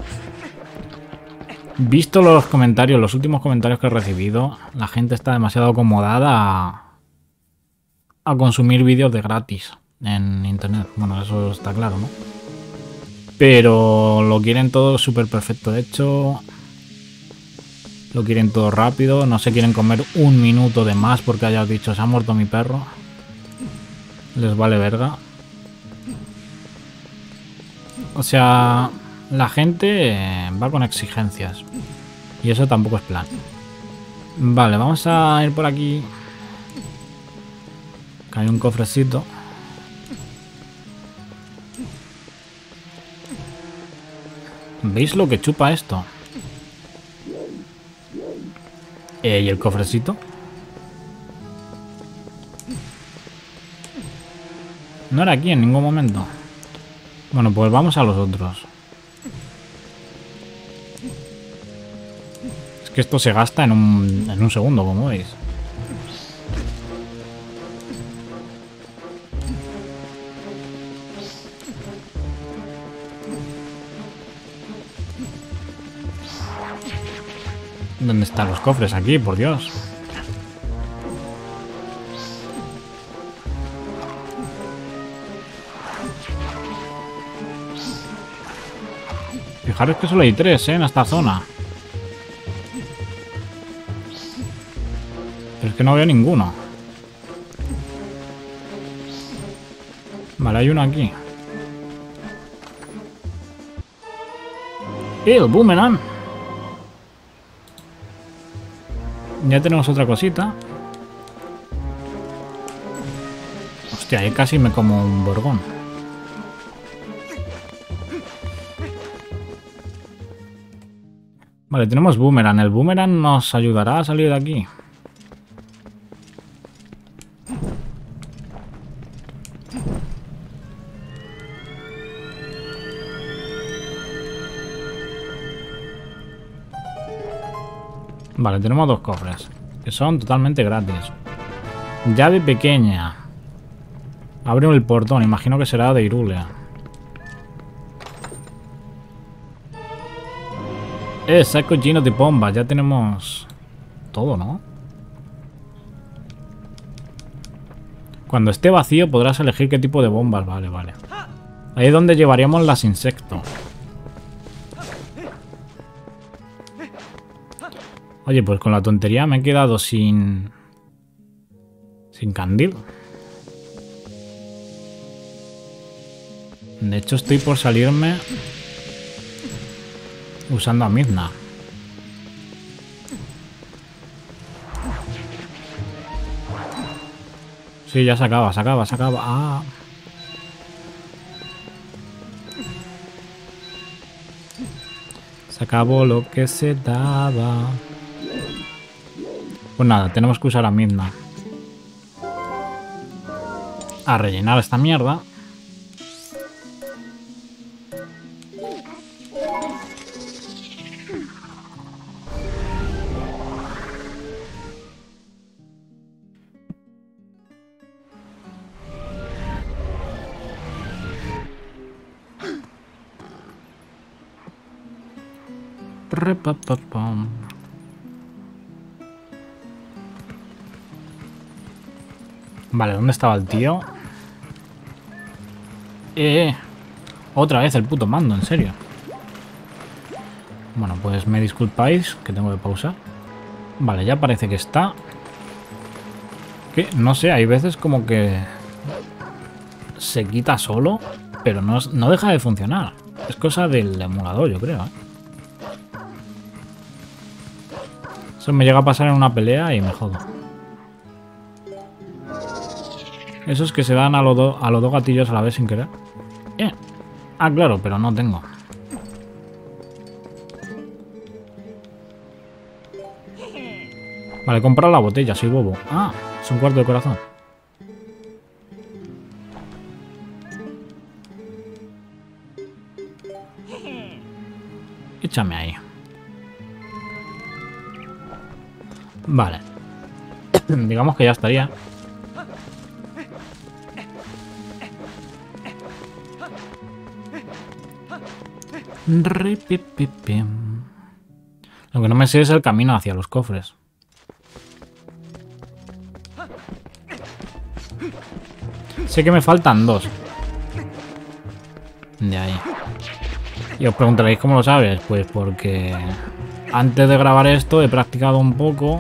[SPEAKER 1] Visto los comentarios, los últimos comentarios que he recibido, la gente está demasiado acomodada a, a consumir vídeos de gratis en internet. Bueno, eso está claro, ¿no? Pero lo quieren todo súper perfecto hecho. Lo quieren todo rápido. No se quieren comer un minuto de más porque hayas dicho, se ha muerto mi perro. Les vale verga. O sea... La gente va con exigencias. Y eso tampoco es plan. Vale, vamos a ir por aquí. Que hay un cofrecito. ¿Veis lo que chupa esto? Eh, ¿Y el cofrecito? No era aquí en ningún momento. Bueno, pues vamos a los otros. Que esto se gasta en un, en un segundo, como veis. ¿Dónde están los cofres? Aquí, por Dios. Fijaros que solo hay tres, ¿eh? En esta zona. Pero es que no veo ninguno. Vale, hay uno aquí. ¡Eh, el boomerang! Ya tenemos otra cosita. Hostia, ahí casi me como un borgón. Vale, tenemos boomerang. El boomerang nos ayudará a salir de aquí. Vale, tenemos dos cofres que son totalmente gratis. Llave pequeña. Abre el portón, imagino que será de Irulia. Eh, saco lleno de bombas. Ya tenemos todo, ¿no? Cuando esté vacío podrás elegir qué tipo de bombas. Vale, vale. Ahí es donde llevaríamos las insectos. Oye, pues con la tontería me he quedado sin... Sin candil. De hecho estoy por salirme usando a Midna. Sí, ya se acaba, se acaba, se acaba. Ah. Se acabó lo que se daba. Pues nada, tenemos que usar a Midna. A rellenar esta mierda. Repapapam. Vale, ¿dónde estaba el tío? Eh, eh. Otra vez el puto mando, en serio. Bueno, pues me disculpáis que tengo que pausar. Vale, ya parece que está. Que no sé, hay veces como que se quita solo, pero no, no deja de funcionar. Es cosa del emulador, yo creo, ¿eh? Eso me llega a pasar en una pelea y me jodo. Esos que se dan a, los do, a los dos gatillos a la vez sin querer. Eh. Ah, claro, pero no tengo. Vale, comprar la botella, soy bobo. Ah, es un cuarto de corazón. Échame ahí. Vale. Digamos que ya estaría. Lo que no me sé es el camino hacia los cofres. Sé que me faltan dos. De ahí. Y os preguntaréis cómo lo sabes. Pues porque antes de grabar esto he practicado un poco.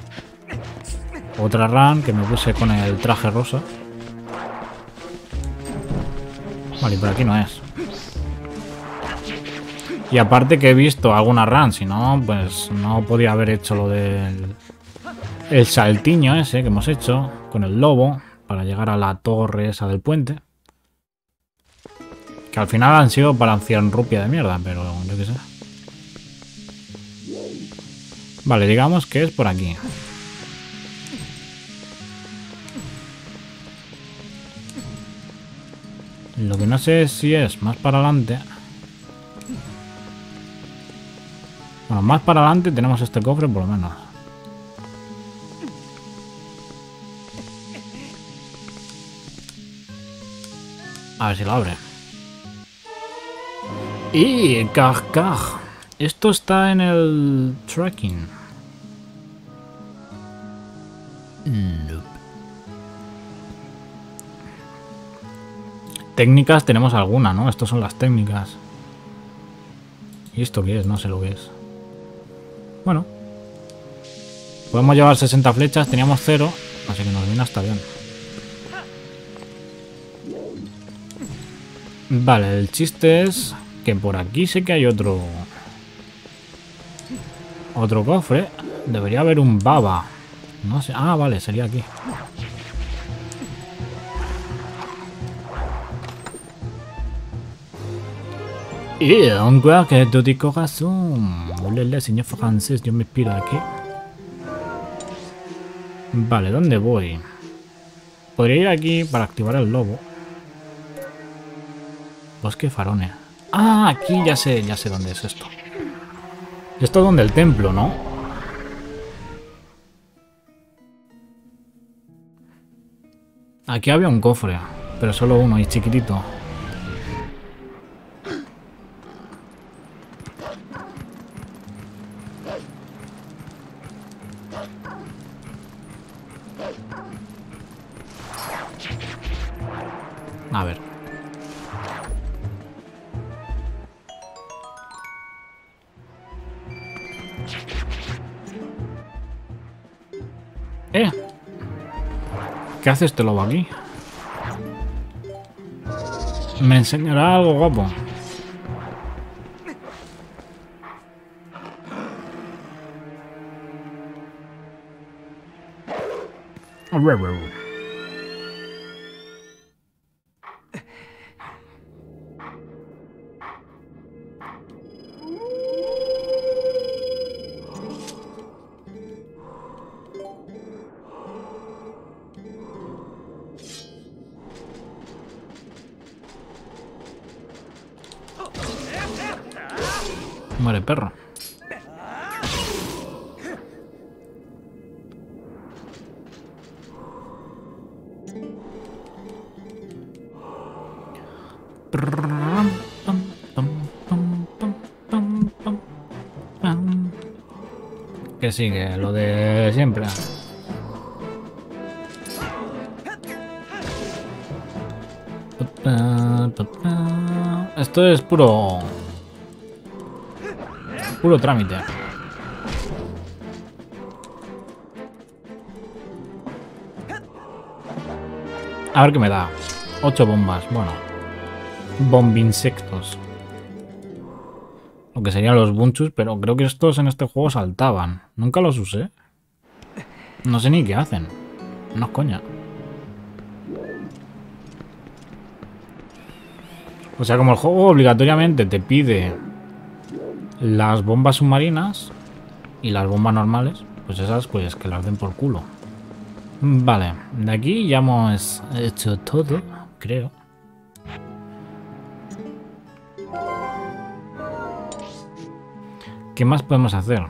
[SPEAKER 1] Otra run que me puse con el traje rosa. Vale, y por aquí no es. Y aparte que he visto alguna run, si no, pues no podía haber hecho lo del el saltiño ese que hemos hecho con el lobo para llegar a la torre esa del puente. Que al final han sido para cien rupia de mierda, pero yo qué sé. Vale, digamos que es por aquí. Lo que no sé es si es más para adelante. Bueno, más para adelante tenemos este cofre por lo menos. A ver si lo abre. ¡Y! ¡Caj, caj! Esto está en el tracking. Nope. Técnicas tenemos alguna, ¿no? Estas son las técnicas. ¿Y esto qué es? No sé lo que es. Bueno. Podemos llevar sesenta flechas, teníamos cero, así que nos viene hasta bien. Vale, el chiste es que por aquí sé que hay otro... Otro cofre. Debería haber un baba. No sé. Ah, vale, sería aquí. Y un que tu de corazón. Hola, señor francés, yo me piro aquí. Vale, ¿dónde voy? Podría ir aquí para activar el lobo. Bosque Farone. Ah, aquí ya sé, ya sé dónde es esto. Esto es donde el templo, ¿no? Aquí había un cofre, pero solo uno y chiquitito. A ver. ¿Eh? ¿Qué hace este lobo aquí? Me enseñará algo guapo. Muere perro. Que sigue, lo de siempre. Esto es puro... Puro trámite. A ver qué me da. Ocho bombas, bueno. Bombinsectos. Lo que serían los bunchus, pero creo que estos en este juego saltaban. Nunca los usé. No sé ni qué hacen. No es coña. O sea, como el juego obligatoriamente te pide las bombas submarinas y las bombas normales, pues esas pues que las den por culo. Vale, de aquí ya hemos hecho todo, creo. ¿Qué más podemos hacer?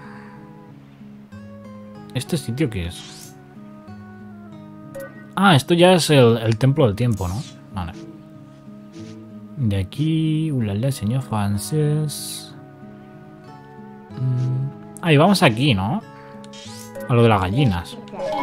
[SPEAKER 1] ¿Este sitio qué es? Ah, esto ya es el, el templo del tiempo, ¿no? Vale. De aquí... Ulala, señor francés... Mm. Ah, y vamos aquí, ¿no? A lo de las gallinas.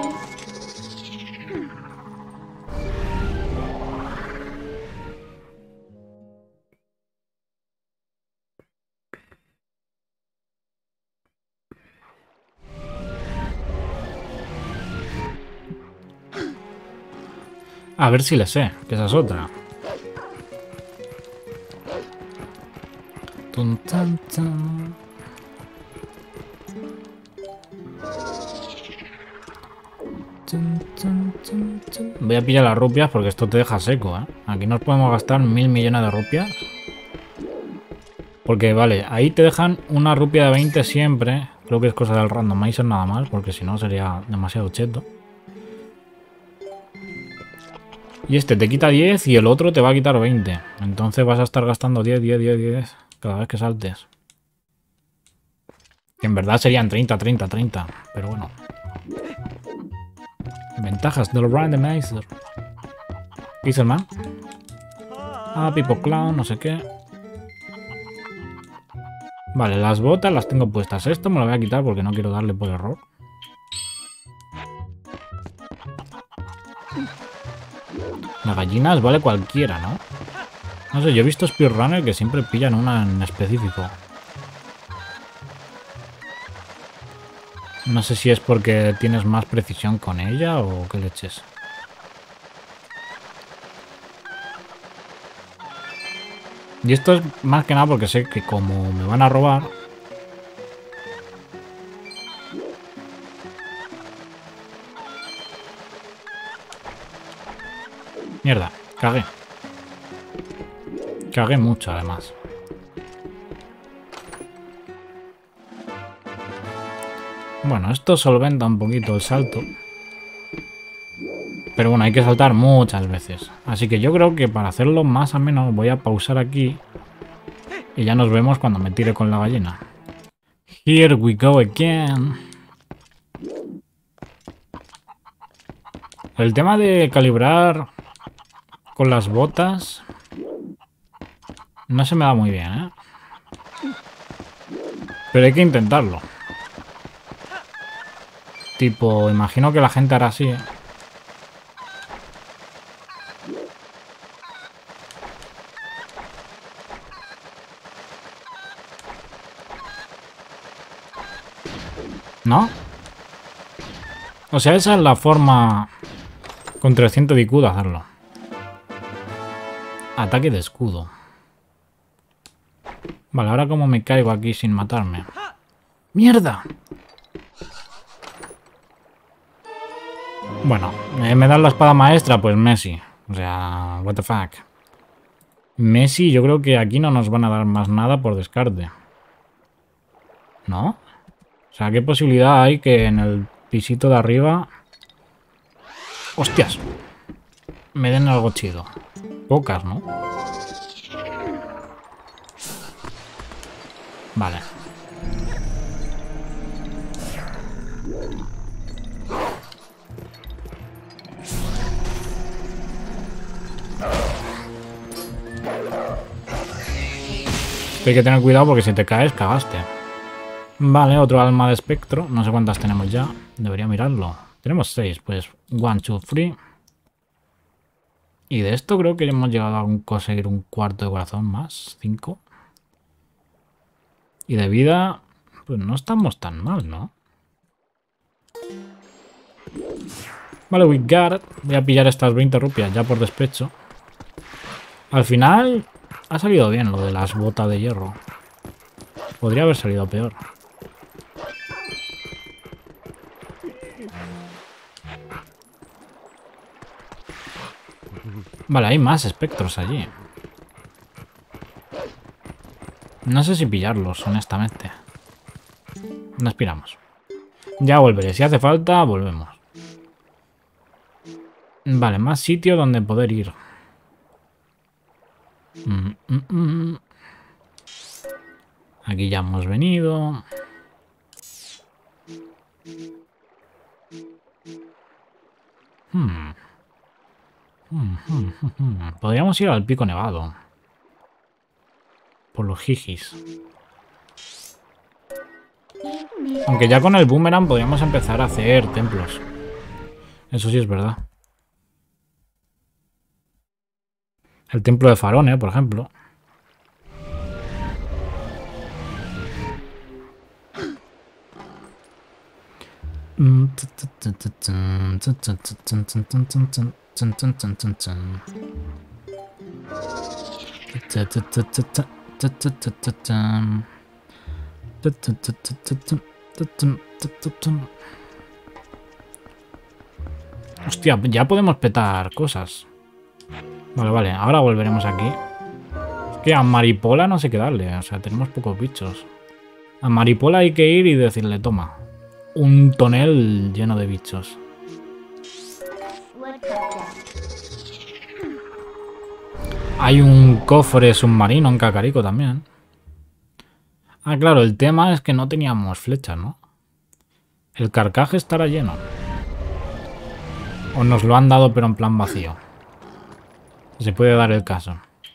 [SPEAKER 1] A ver si le sé, que esa es otra. Tun, tan, tan. Tun, tun, tun, tun. Voy a pillar las rupias porque esto te deja seco, ¿eh? Aquí nos podemos gastar mil millones de rupias. Porque, vale, ahí te dejan una rupia de veinte siempre. Creo que es cosa del randomizer nada más, porque si no sería demasiado cheto. Y este te quita diez y el otro te va a quitar veinte. Entonces vas a estar gastando diez, diez, diez, diez cada vez que saltes. Que en verdad serían treinta, treinta, treinta. Pero bueno. Ventajas del randomizer. ¿Qué hizo el man? Ah, Pipo Clown, no sé qué. Vale, las botas las tengo puestas. Esto me lo voy a quitar porque no quiero darle por error. Las gallinas vale cualquiera, ¿no? No sé, yo he visto speedrunner que siempre pillan una en específico. No sé si es porque tienes más precisión con ella o qué leches. Y esto es más que nada porque sé que como me van a robar... Mierda, cagué. Cagué mucho además. Bueno, esto solventa un poquito el salto. Pero bueno, hay que saltar muchas veces. Así que yo creo que para hacerlo más ameno voy a pausar aquí. Y ya nos vemos cuando me tire con la gallina. Here we go again. El tema de calibrar con las botas no se me da muy bien, ¿eh? Pero hay que intentarlo. Tipo, imagino que la gente hará así, ¿eh? ¿No? O sea, esa es la forma con trescientos de I Q de hacerlo. Ataque de escudo. Vale, ahora como me caigo aquí sin matarme. ¡Mierda! Bueno, eh, me dan la espada maestra, pues Messi. O sea, what the fuck. Messi, yo creo que aquí no nos van a dar más nada por descarte. ¿No? O sea, ¿qué posibilidad hay que en el pisito de arriba... ¡Hostias! Me den algo chido. Pocas, ¿no? Vale. Hay que tener cuidado porque si te caes, cagaste. Vale, otro alma de espectro. No sé cuántas tenemos ya. Debería mirarlo. Tenemos seis, pues one, two, three. Y de esto creo que hemos llegado a conseguir un cuarto de corazón más. Cinco. Y de vida, pues no estamos tan mal, ¿no? Vale, we got it. Voy a pillar estas veinte rupias ya por despecho. Al final ha salido bien lo de las botas de hierro. Podría haber salido peor. Vale, hay más espectros allí. No sé si pillarlos, honestamente. Nos piramos. Ya volveré. Si hace falta, volvemos. Vale, más sitio donde poder ir. Mm, mm, mm. Aquí ya hemos venido. Hmm. Hmm, hmm, hmm, hmm. Podríamos ir al pico nevado. Por los jijis. Aunque ya con el boomerang podríamos empezar a hacer templos. Eso sí es verdad. El templo de Farone, por ejemplo. Hostia, ya podemos petar cosas. Vale, vale, ahora volveremos aquí. Es que a Maripola no sé qué darle, o sea, tenemos pocos bichos. A Maripola hay que ir y decirle, toma, un tonel lleno de bichos. Hay un cofre submarino en Kakariko también. Ah, claro, el tema es que no teníamos flechas, ¿no? El carcaje estará lleno. O nos lo han dado pero en plan vacío. Se puede dar el caso.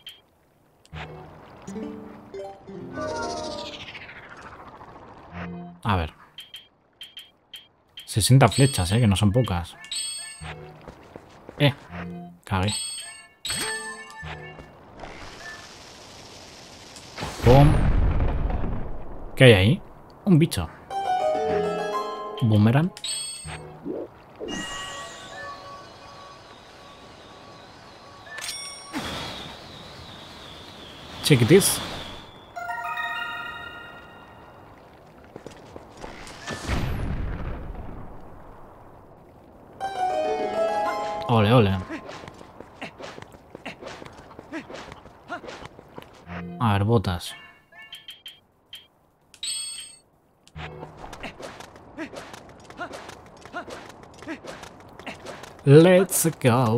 [SPEAKER 1] A ver. sesenta flechas, eh, que no son pocas. Eh, cagué. Pum. ¿Qué hay ahí? Un bicho. Boomerang. Chiquitis. Ole, ole. A ver, botas. Let's go.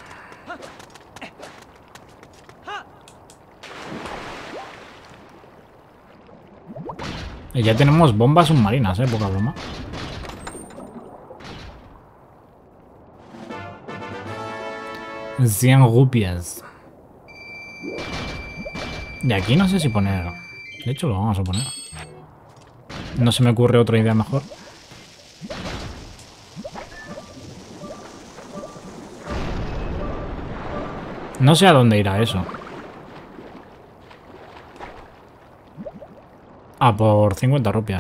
[SPEAKER 1] Y ya tenemos bombas submarinas, eh, poca broma. cien rupias. Y aquí no sé si poner... De hecho lo vamos a poner. No se me ocurre otra idea mejor. No sé a dónde irá eso. Ah, por cincuenta rupias.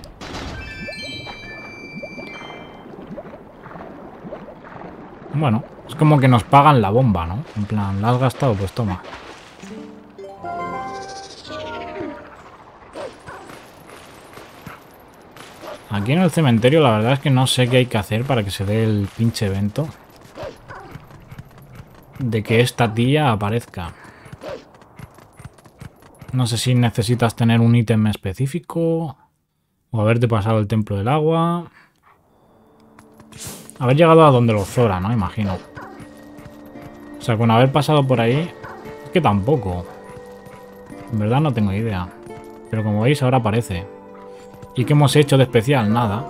[SPEAKER 1] Bueno, es como que nos pagan la bomba, ¿no? En plan, ¿la has gastado? Pues toma. Aquí en el cementerio la verdad es que no sé qué hay que hacer para que se dé el pinche evento de que esta tía aparezca. No sé si necesitas tener un ítem específico o haberte pasado el templo del agua. Haber llegado a donde los Zora, ¿no? Imagino. O sea, con haber pasado por ahí... Es que tampoco. En verdad no tengo idea. Pero como veis ahora aparece. ¿Y qué hemos hecho de especial? Nada.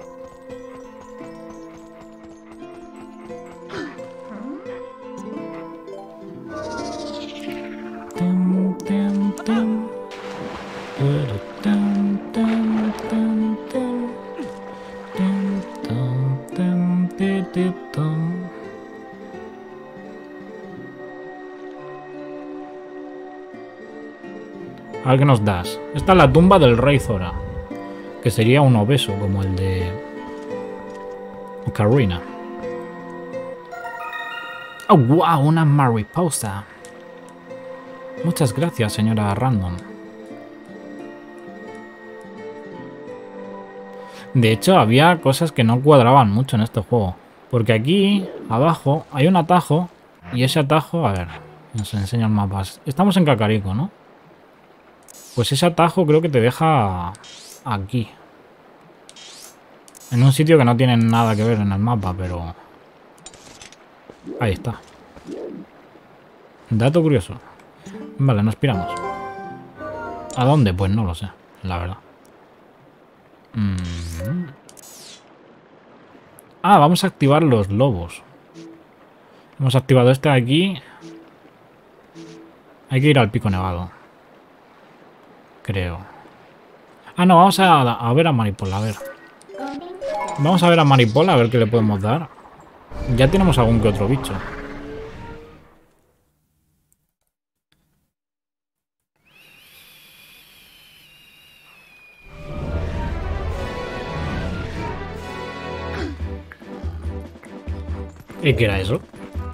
[SPEAKER 1] A ver qué nos das. Esta es la tumba del rey Zora. Que sería un obeso como el de Ocarina. Oh, wow, una mariposa. Muchas gracias, señora Random. De hecho, había cosas que no cuadraban mucho en este juego. Porque aquí, abajo, hay un atajo. Y ese atajo, a ver, nos enseña el mapa. Estamos en Kakariko, ¿no? Pues ese atajo creo que te deja aquí. En un sitio que no tiene nada que ver en el mapa, pero... Ahí está. Dato curioso. Vale, nos piramos. ¿A dónde? Pues no lo sé, la verdad. Mm. Ah, vamos a activar los lobos. Hemos activado este de aquí. Hay que ir al pico nevado. Creo. Ah, no, vamos a, a ver a Maripola, a ver. Vamos a ver a Maripola, a ver qué le podemos dar. Ya tenemos algún que otro bicho. ¿Y qué era eso?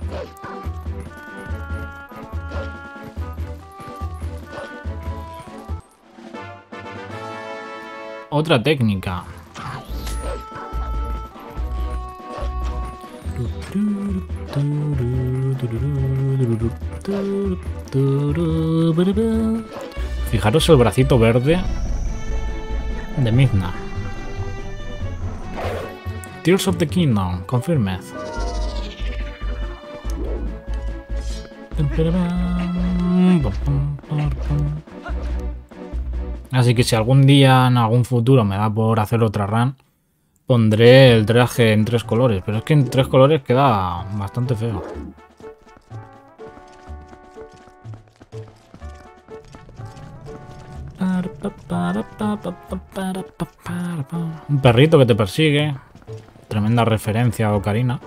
[SPEAKER 1] Otra técnica. Fijaros el bracito verde de Midna. Tears of the Kingdom, confirmed. Así que si algún día en algún futuro me da por hacer otra run, pondré el traje en tres colores. Pero es que en tres colores queda bastante feo. Un perrito que te persigue. Tremenda referencia a Ocarina.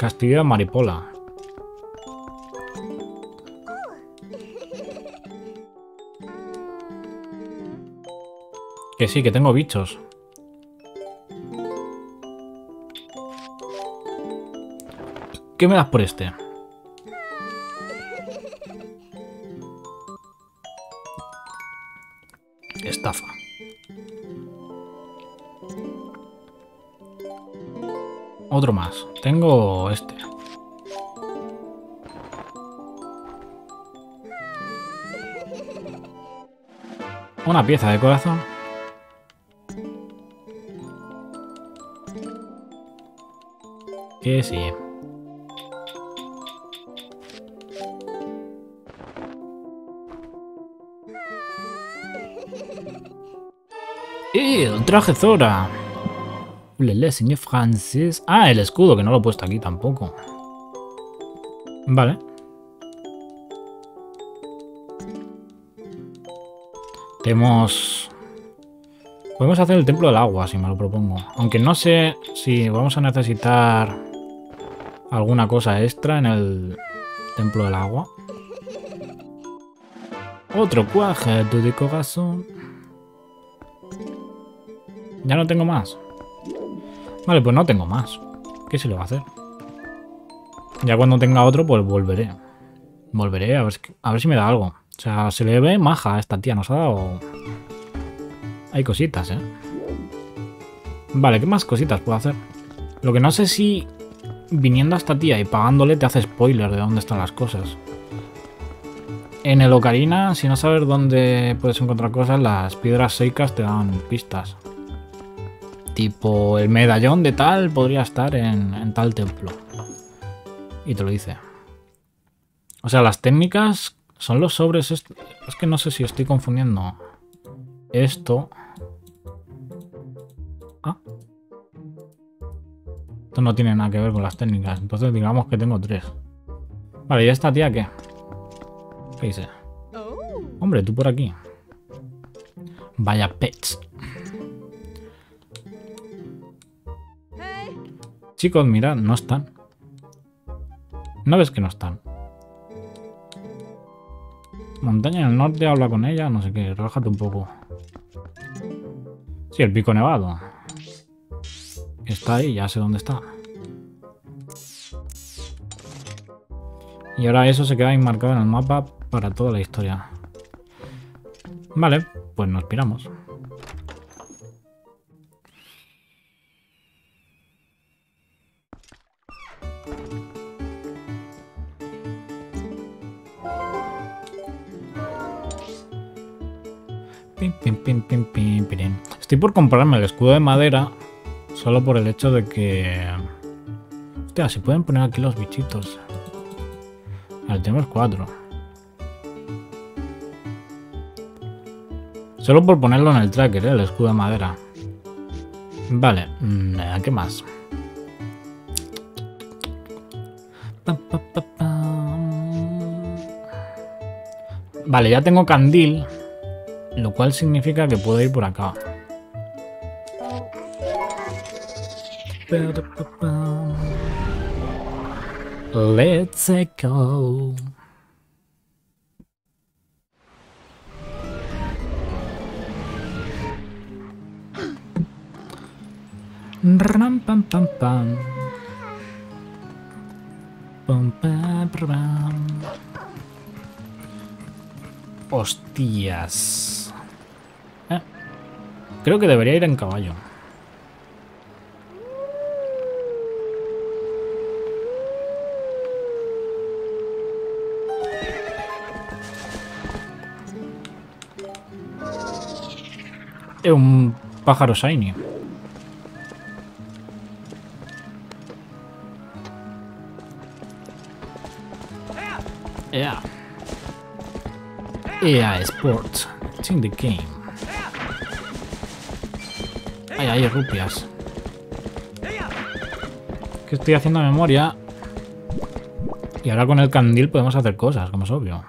[SPEAKER 1] Castillo de Maripola. Que sí, que tengo bichos. ¿Qué me das por este? Estafa. Otro más. Tengo este. Una pieza de corazón. Que sí. ¡Eh! ¡El traje Zora! Lele, señor Francis. Ah, el escudo, que no lo he puesto aquí tampoco. Vale. Tenemos... Podemos hacer el templo del agua, si me lo propongo. Aunque no sé si vamos a necesitar alguna cosa extra en el templo del agua. Otro cuajado de corazón. Ya no tengo más. Vale, pues no tengo más. ¿Qué se le va a hacer? Ya cuando tenga otro, pues volveré. Volveré a ver, a ver si me da algo. O sea, se le ve maja a esta tía. Nos ha dado... Hay cositas, ¿eh? Vale, ¿qué más cositas puedo hacer? Lo que no sé si viniendo a esta tía y pagándole te hace spoiler de dónde están las cosas. En el Ocarina, si no sabes dónde puedes encontrar cosas, las piedras secas te dan pistas. Tipo, el medallón de tal podría estar en, en tal templo. Y te lo dice. O sea, las técnicas son los sobres... Es que no sé si estoy confundiendo esto... Ah. Esto no tiene nada que ver con las técnicas. Entonces digamos que tengo tres. Vale, ¿y esta tía qué? ¿Qué dice? Hombre, tú por aquí. Vaya pets. Chicos, mirad, no están. ¿No ves que no están? Montaña en el norte, habla con ella, no sé qué, relájate un poco. Sí, el pico nevado. Está ahí, ya sé dónde está. Y ahora eso se queda enmarcado en el mapa para toda la historia. Vale, pues nos piramos. Pim, pim, pim, pim, pim, pim. Estoy por comprarme el escudo de madera solo por el hecho de que... Hostia, se pueden poner aquí los bichitos. Vale, tenemos cuatro. Solo por ponerlo en el tracker, ¿eh? El escudo de madera. Vale, ¿qué más? Vale, ya tengo candil, lo cual significa que puedo ir por acá. Let's go. Ram pam pam pam. Pam pam pam. Hostias. Eh. Creo que debería ir en caballo. Es un pájaro shiny. Yeah. E A Sports. It's in the game. Ay, hay rupias. Que estoy haciendo memoria. Y ahora con el candil podemos hacer cosas, como es obvio.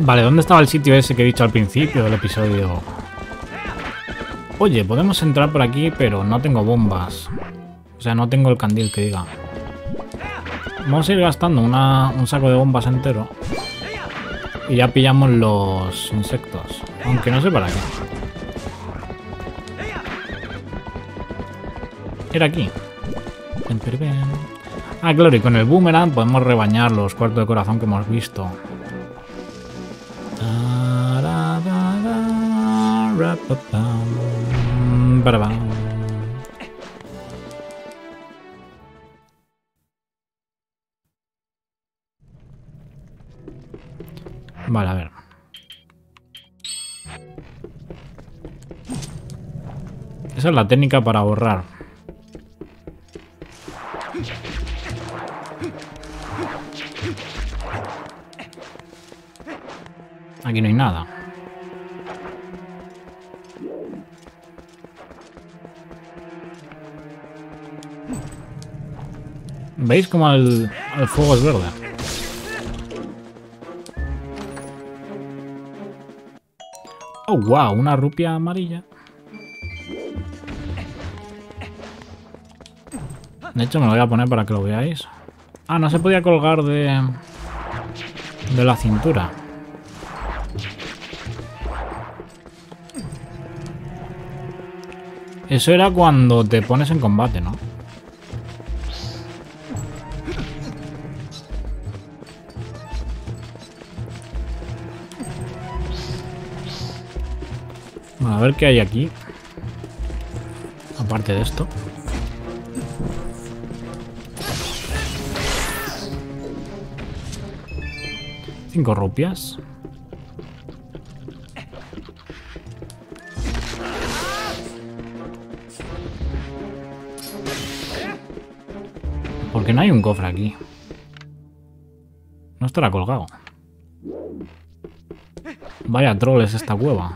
[SPEAKER 1] Vale, ¿dónde estaba el sitio ese que he dicho al principio del episodio? Oye, podemos entrar por aquí, pero no tengo bombas. O sea, no tengo el candil que diga. Vamos a ir gastando una, un saco de bombas entero. Y ya pillamos los insectos. Aunque no sé para qué. Era aquí. Ah, claro, y con el boomerang podemos rebañar los cuartos de corazón que hemos visto. Vale, a ver. Esa es la técnica para ahorrar. Aquí no hay nada. ¿Veis cómo el, el fuego es verde? Oh, wow, una rupia amarilla. De hecho, me lo voy a poner para que lo veáis. Ah, no se podía colgar de, de la cintura. Eso era cuando te pones en combate, ¿no? Bueno, a ver qué hay aquí. Aparte de esto. Cinco rupias. ¿Por qué no hay un cofre aquí? No estará colgado. Vaya troll es esta cueva.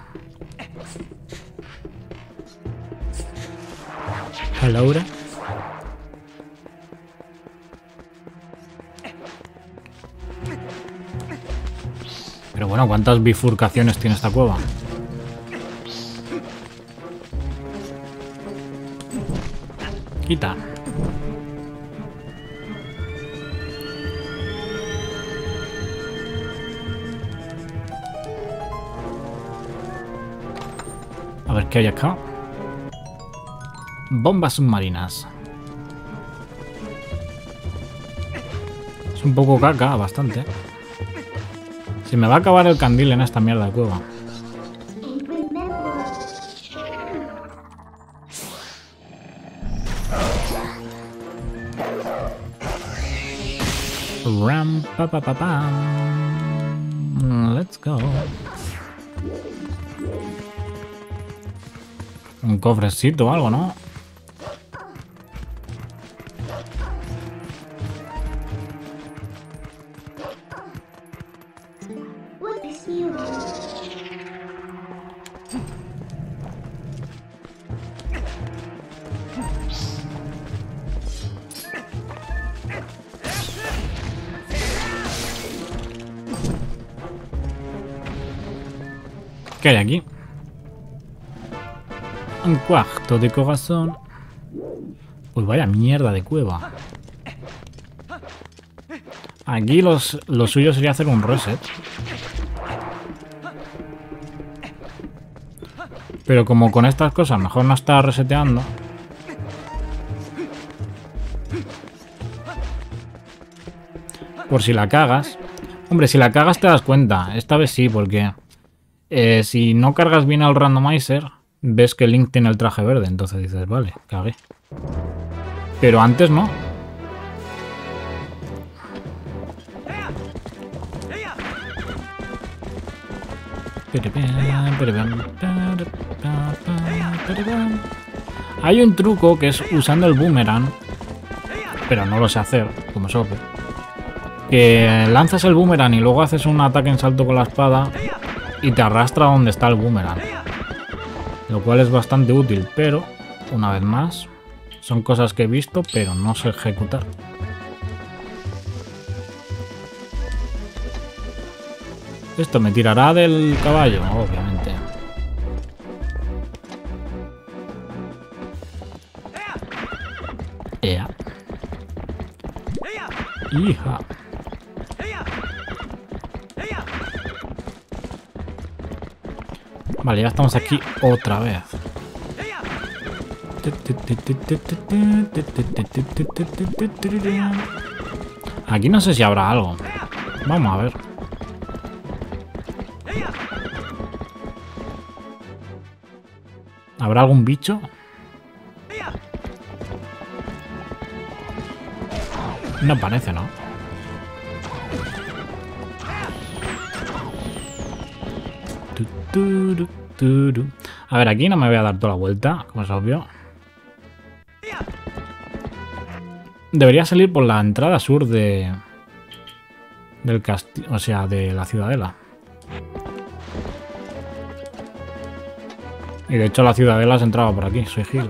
[SPEAKER 1] Laura. Pero bueno, ¿cuántas bifurcaciones tiene esta cueva? Quita. A ver qué hay acá. Bombas submarinas. Es un poco caca, bastante. Se me va a acabar el candil en esta mierda de cueva. Ram, pa, pa, pa, pa. Let's go. Un cofrecito o algo, ¿no? ¿Qué hay aquí? Un cuarto de corazón. Uy, vaya mierda de cueva. Aquí los, lo suyo sería hacer un reset. Pero como con estas cosas mejor no está reseteando. Por si la cagas. Hombre, si la cagas te das cuenta. Esta vez sí, porque eh, si no cargas bien al randomizer, ves que Link tiene el traje verde. Entonces dices, vale, cagué. Pero antes no. Hay un truco que es usando el boomerang, pero no lo sé hacer, como sope. Que lanzas el boomerang y luego haces un ataque en salto con la espada y te arrastra donde está el boomerang. Lo cual es bastante útil, pero, una vez más, son cosas que he visto, pero no sé ejecutar. Esto me tirará del caballo, obviamente. Ea. Hija. Vale, ya estamos aquí otra vez. Aquí no sé si habrá algo. Vamos a ver. ¿Habrá algún bicho? No parece, ¿no? A ver, aquí no me voy a dar toda la vuelta, como es obvio. Debería salir por la entrada sur de... del castillo, o sea, de la ciudadela. Y de hecho la ciudadela se entraba por aquí, soy Gil.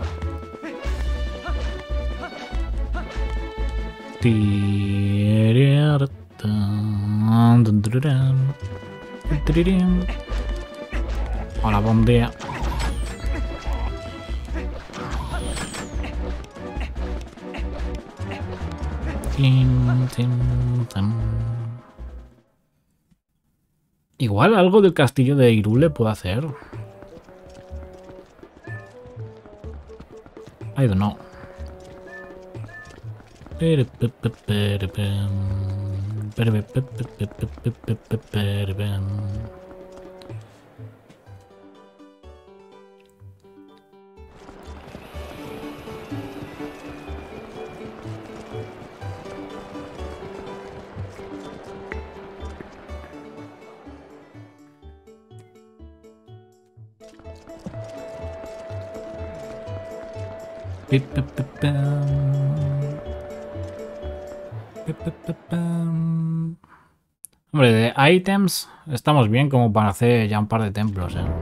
[SPEAKER 1] Hola, buen día. Igual algo del castillo de Hyrule puedo hacer. I don't know. Hombre, de items estamos bien como para hacer ya un par de templos, ¿eh?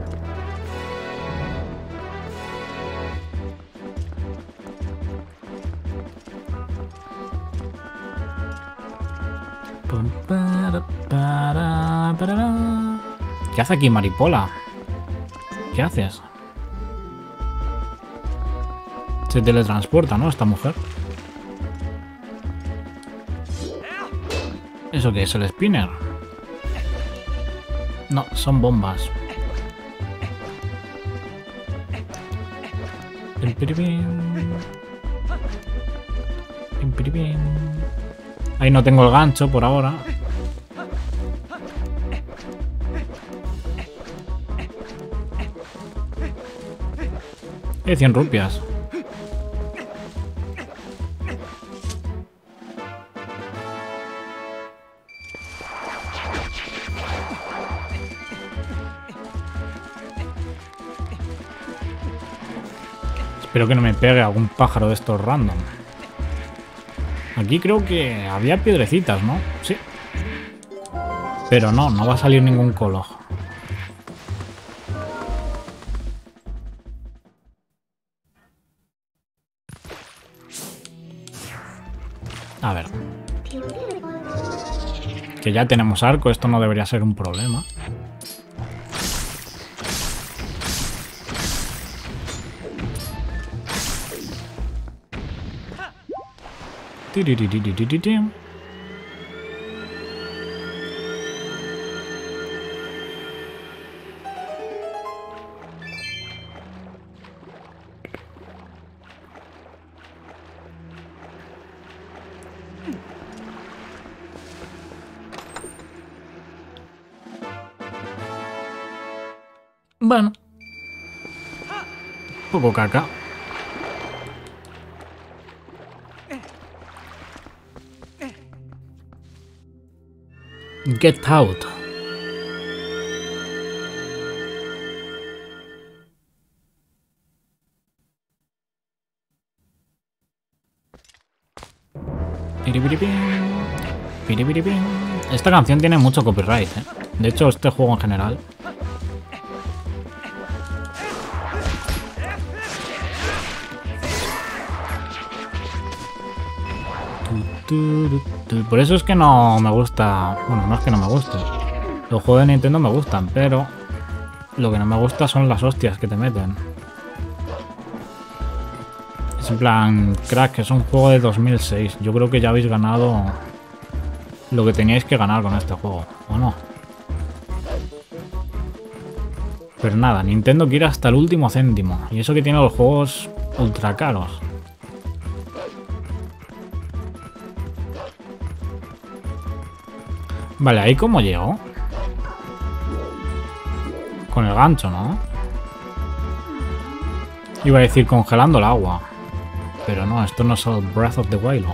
[SPEAKER 1] ¿Qué hace aquí Maripola? ¿Qué haces? Se teletransporta, ¿no? Esta mujer. ¿Eso qué es? ¿El spinner? No, son bombas. Ahí no tengo el gancho por ahora. Eh, cien rupias. Espero que no me pegue algún pájaro de estos random. Aquí creo que había piedrecitas, ¿no? Sí. Pero no, no va a salir ningún colo. A ver. Que ya tenemos arco, esto no debería ser un problema. Bueno. Poco caca. Get out. Esta canción tiene mucho copyright, ¿eh? De hecho, este juego en general. Por eso es que no me gusta... Bueno, no es que no me guste. Lo Los juegos de Nintendo me gustan, pero lo que no me gusta son las hostias que te meten. Es en plan, crack, es un juego de dos mil seis. Yo creo que ya habéis ganado lo que teníais que ganar con este juego, ¿o no? Pero nada, Nintendo quiere hasta el último céntimo. Y eso que tiene los juegos ultra caros. Vale, ¿ahí cómo llego? Con el gancho, ¿no? Iba a decir congelando el agua. Pero no, esto no es el Breath of the Wild.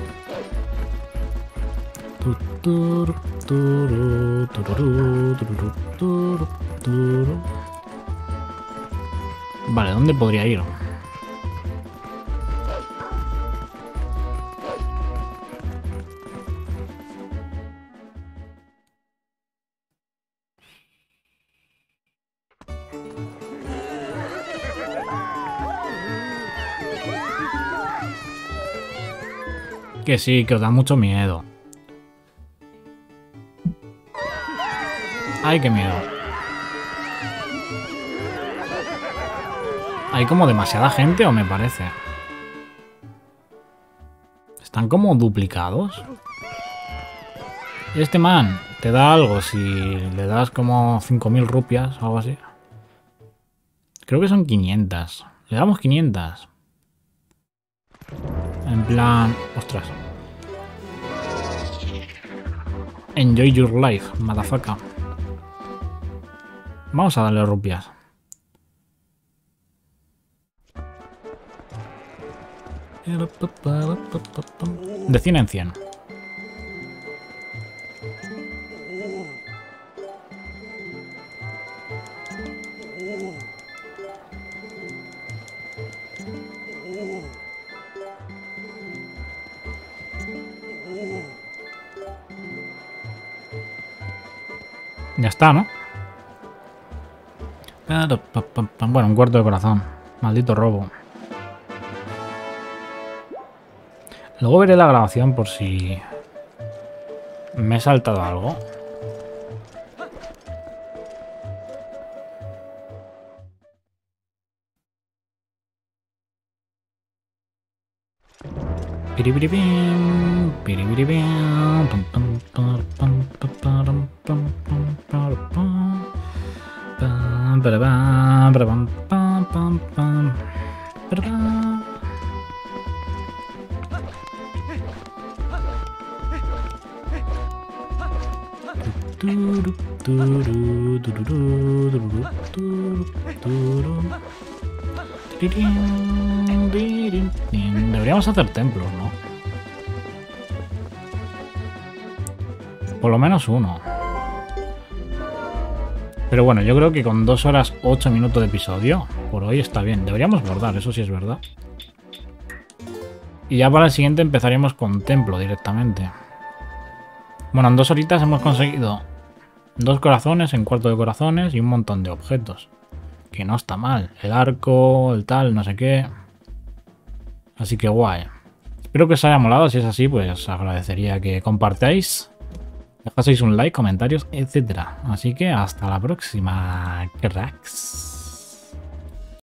[SPEAKER 1] Vale, ¿dónde podría ir? Que sí, que os da mucho miedo. Ay, qué miedo. ¿Hay como demasiada gente o me parece? ¿Están como duplicados? Este man te da algo si le das como cinco mil rupias o algo así. Creo que son quinientas. Le damos quinientas. En plan... Ostras. Enjoy your life, motherfucker. Vamos a darle rupias. De cien en cien. Ya está, ¿no? Bueno, un cuarto de corazón. Maldito robo. Luego veré la grabación por si me he saltado algo. Piribiribim, piribiribim, pam, pam, pam, pam, pam, pam, pam, pam, pam, pam, parabam, parabam, pam, pam, pam, parabam. Turu, turu, turu, turu, turu, turu. Deberíamos hacer templos, ¿no? Por lo menos uno. Pero bueno, yo creo que con dos horas ocho minutos de episodio, por hoy está bien. Deberíamos guardar, eso sí es verdad. Y ya para el siguiente empezaremos con templo directamente. Bueno, en dos horitas hemos conseguido dos corazones, en cuarto de corazones y un montón de objetos. Que no está mal. El arco, el tal, no sé qué. Así que guay. Espero que os haya molado. Si es así, pues os agradecería que compartáis. Dejaseis un like, comentarios, etcétera. Así que hasta la próxima, cracks.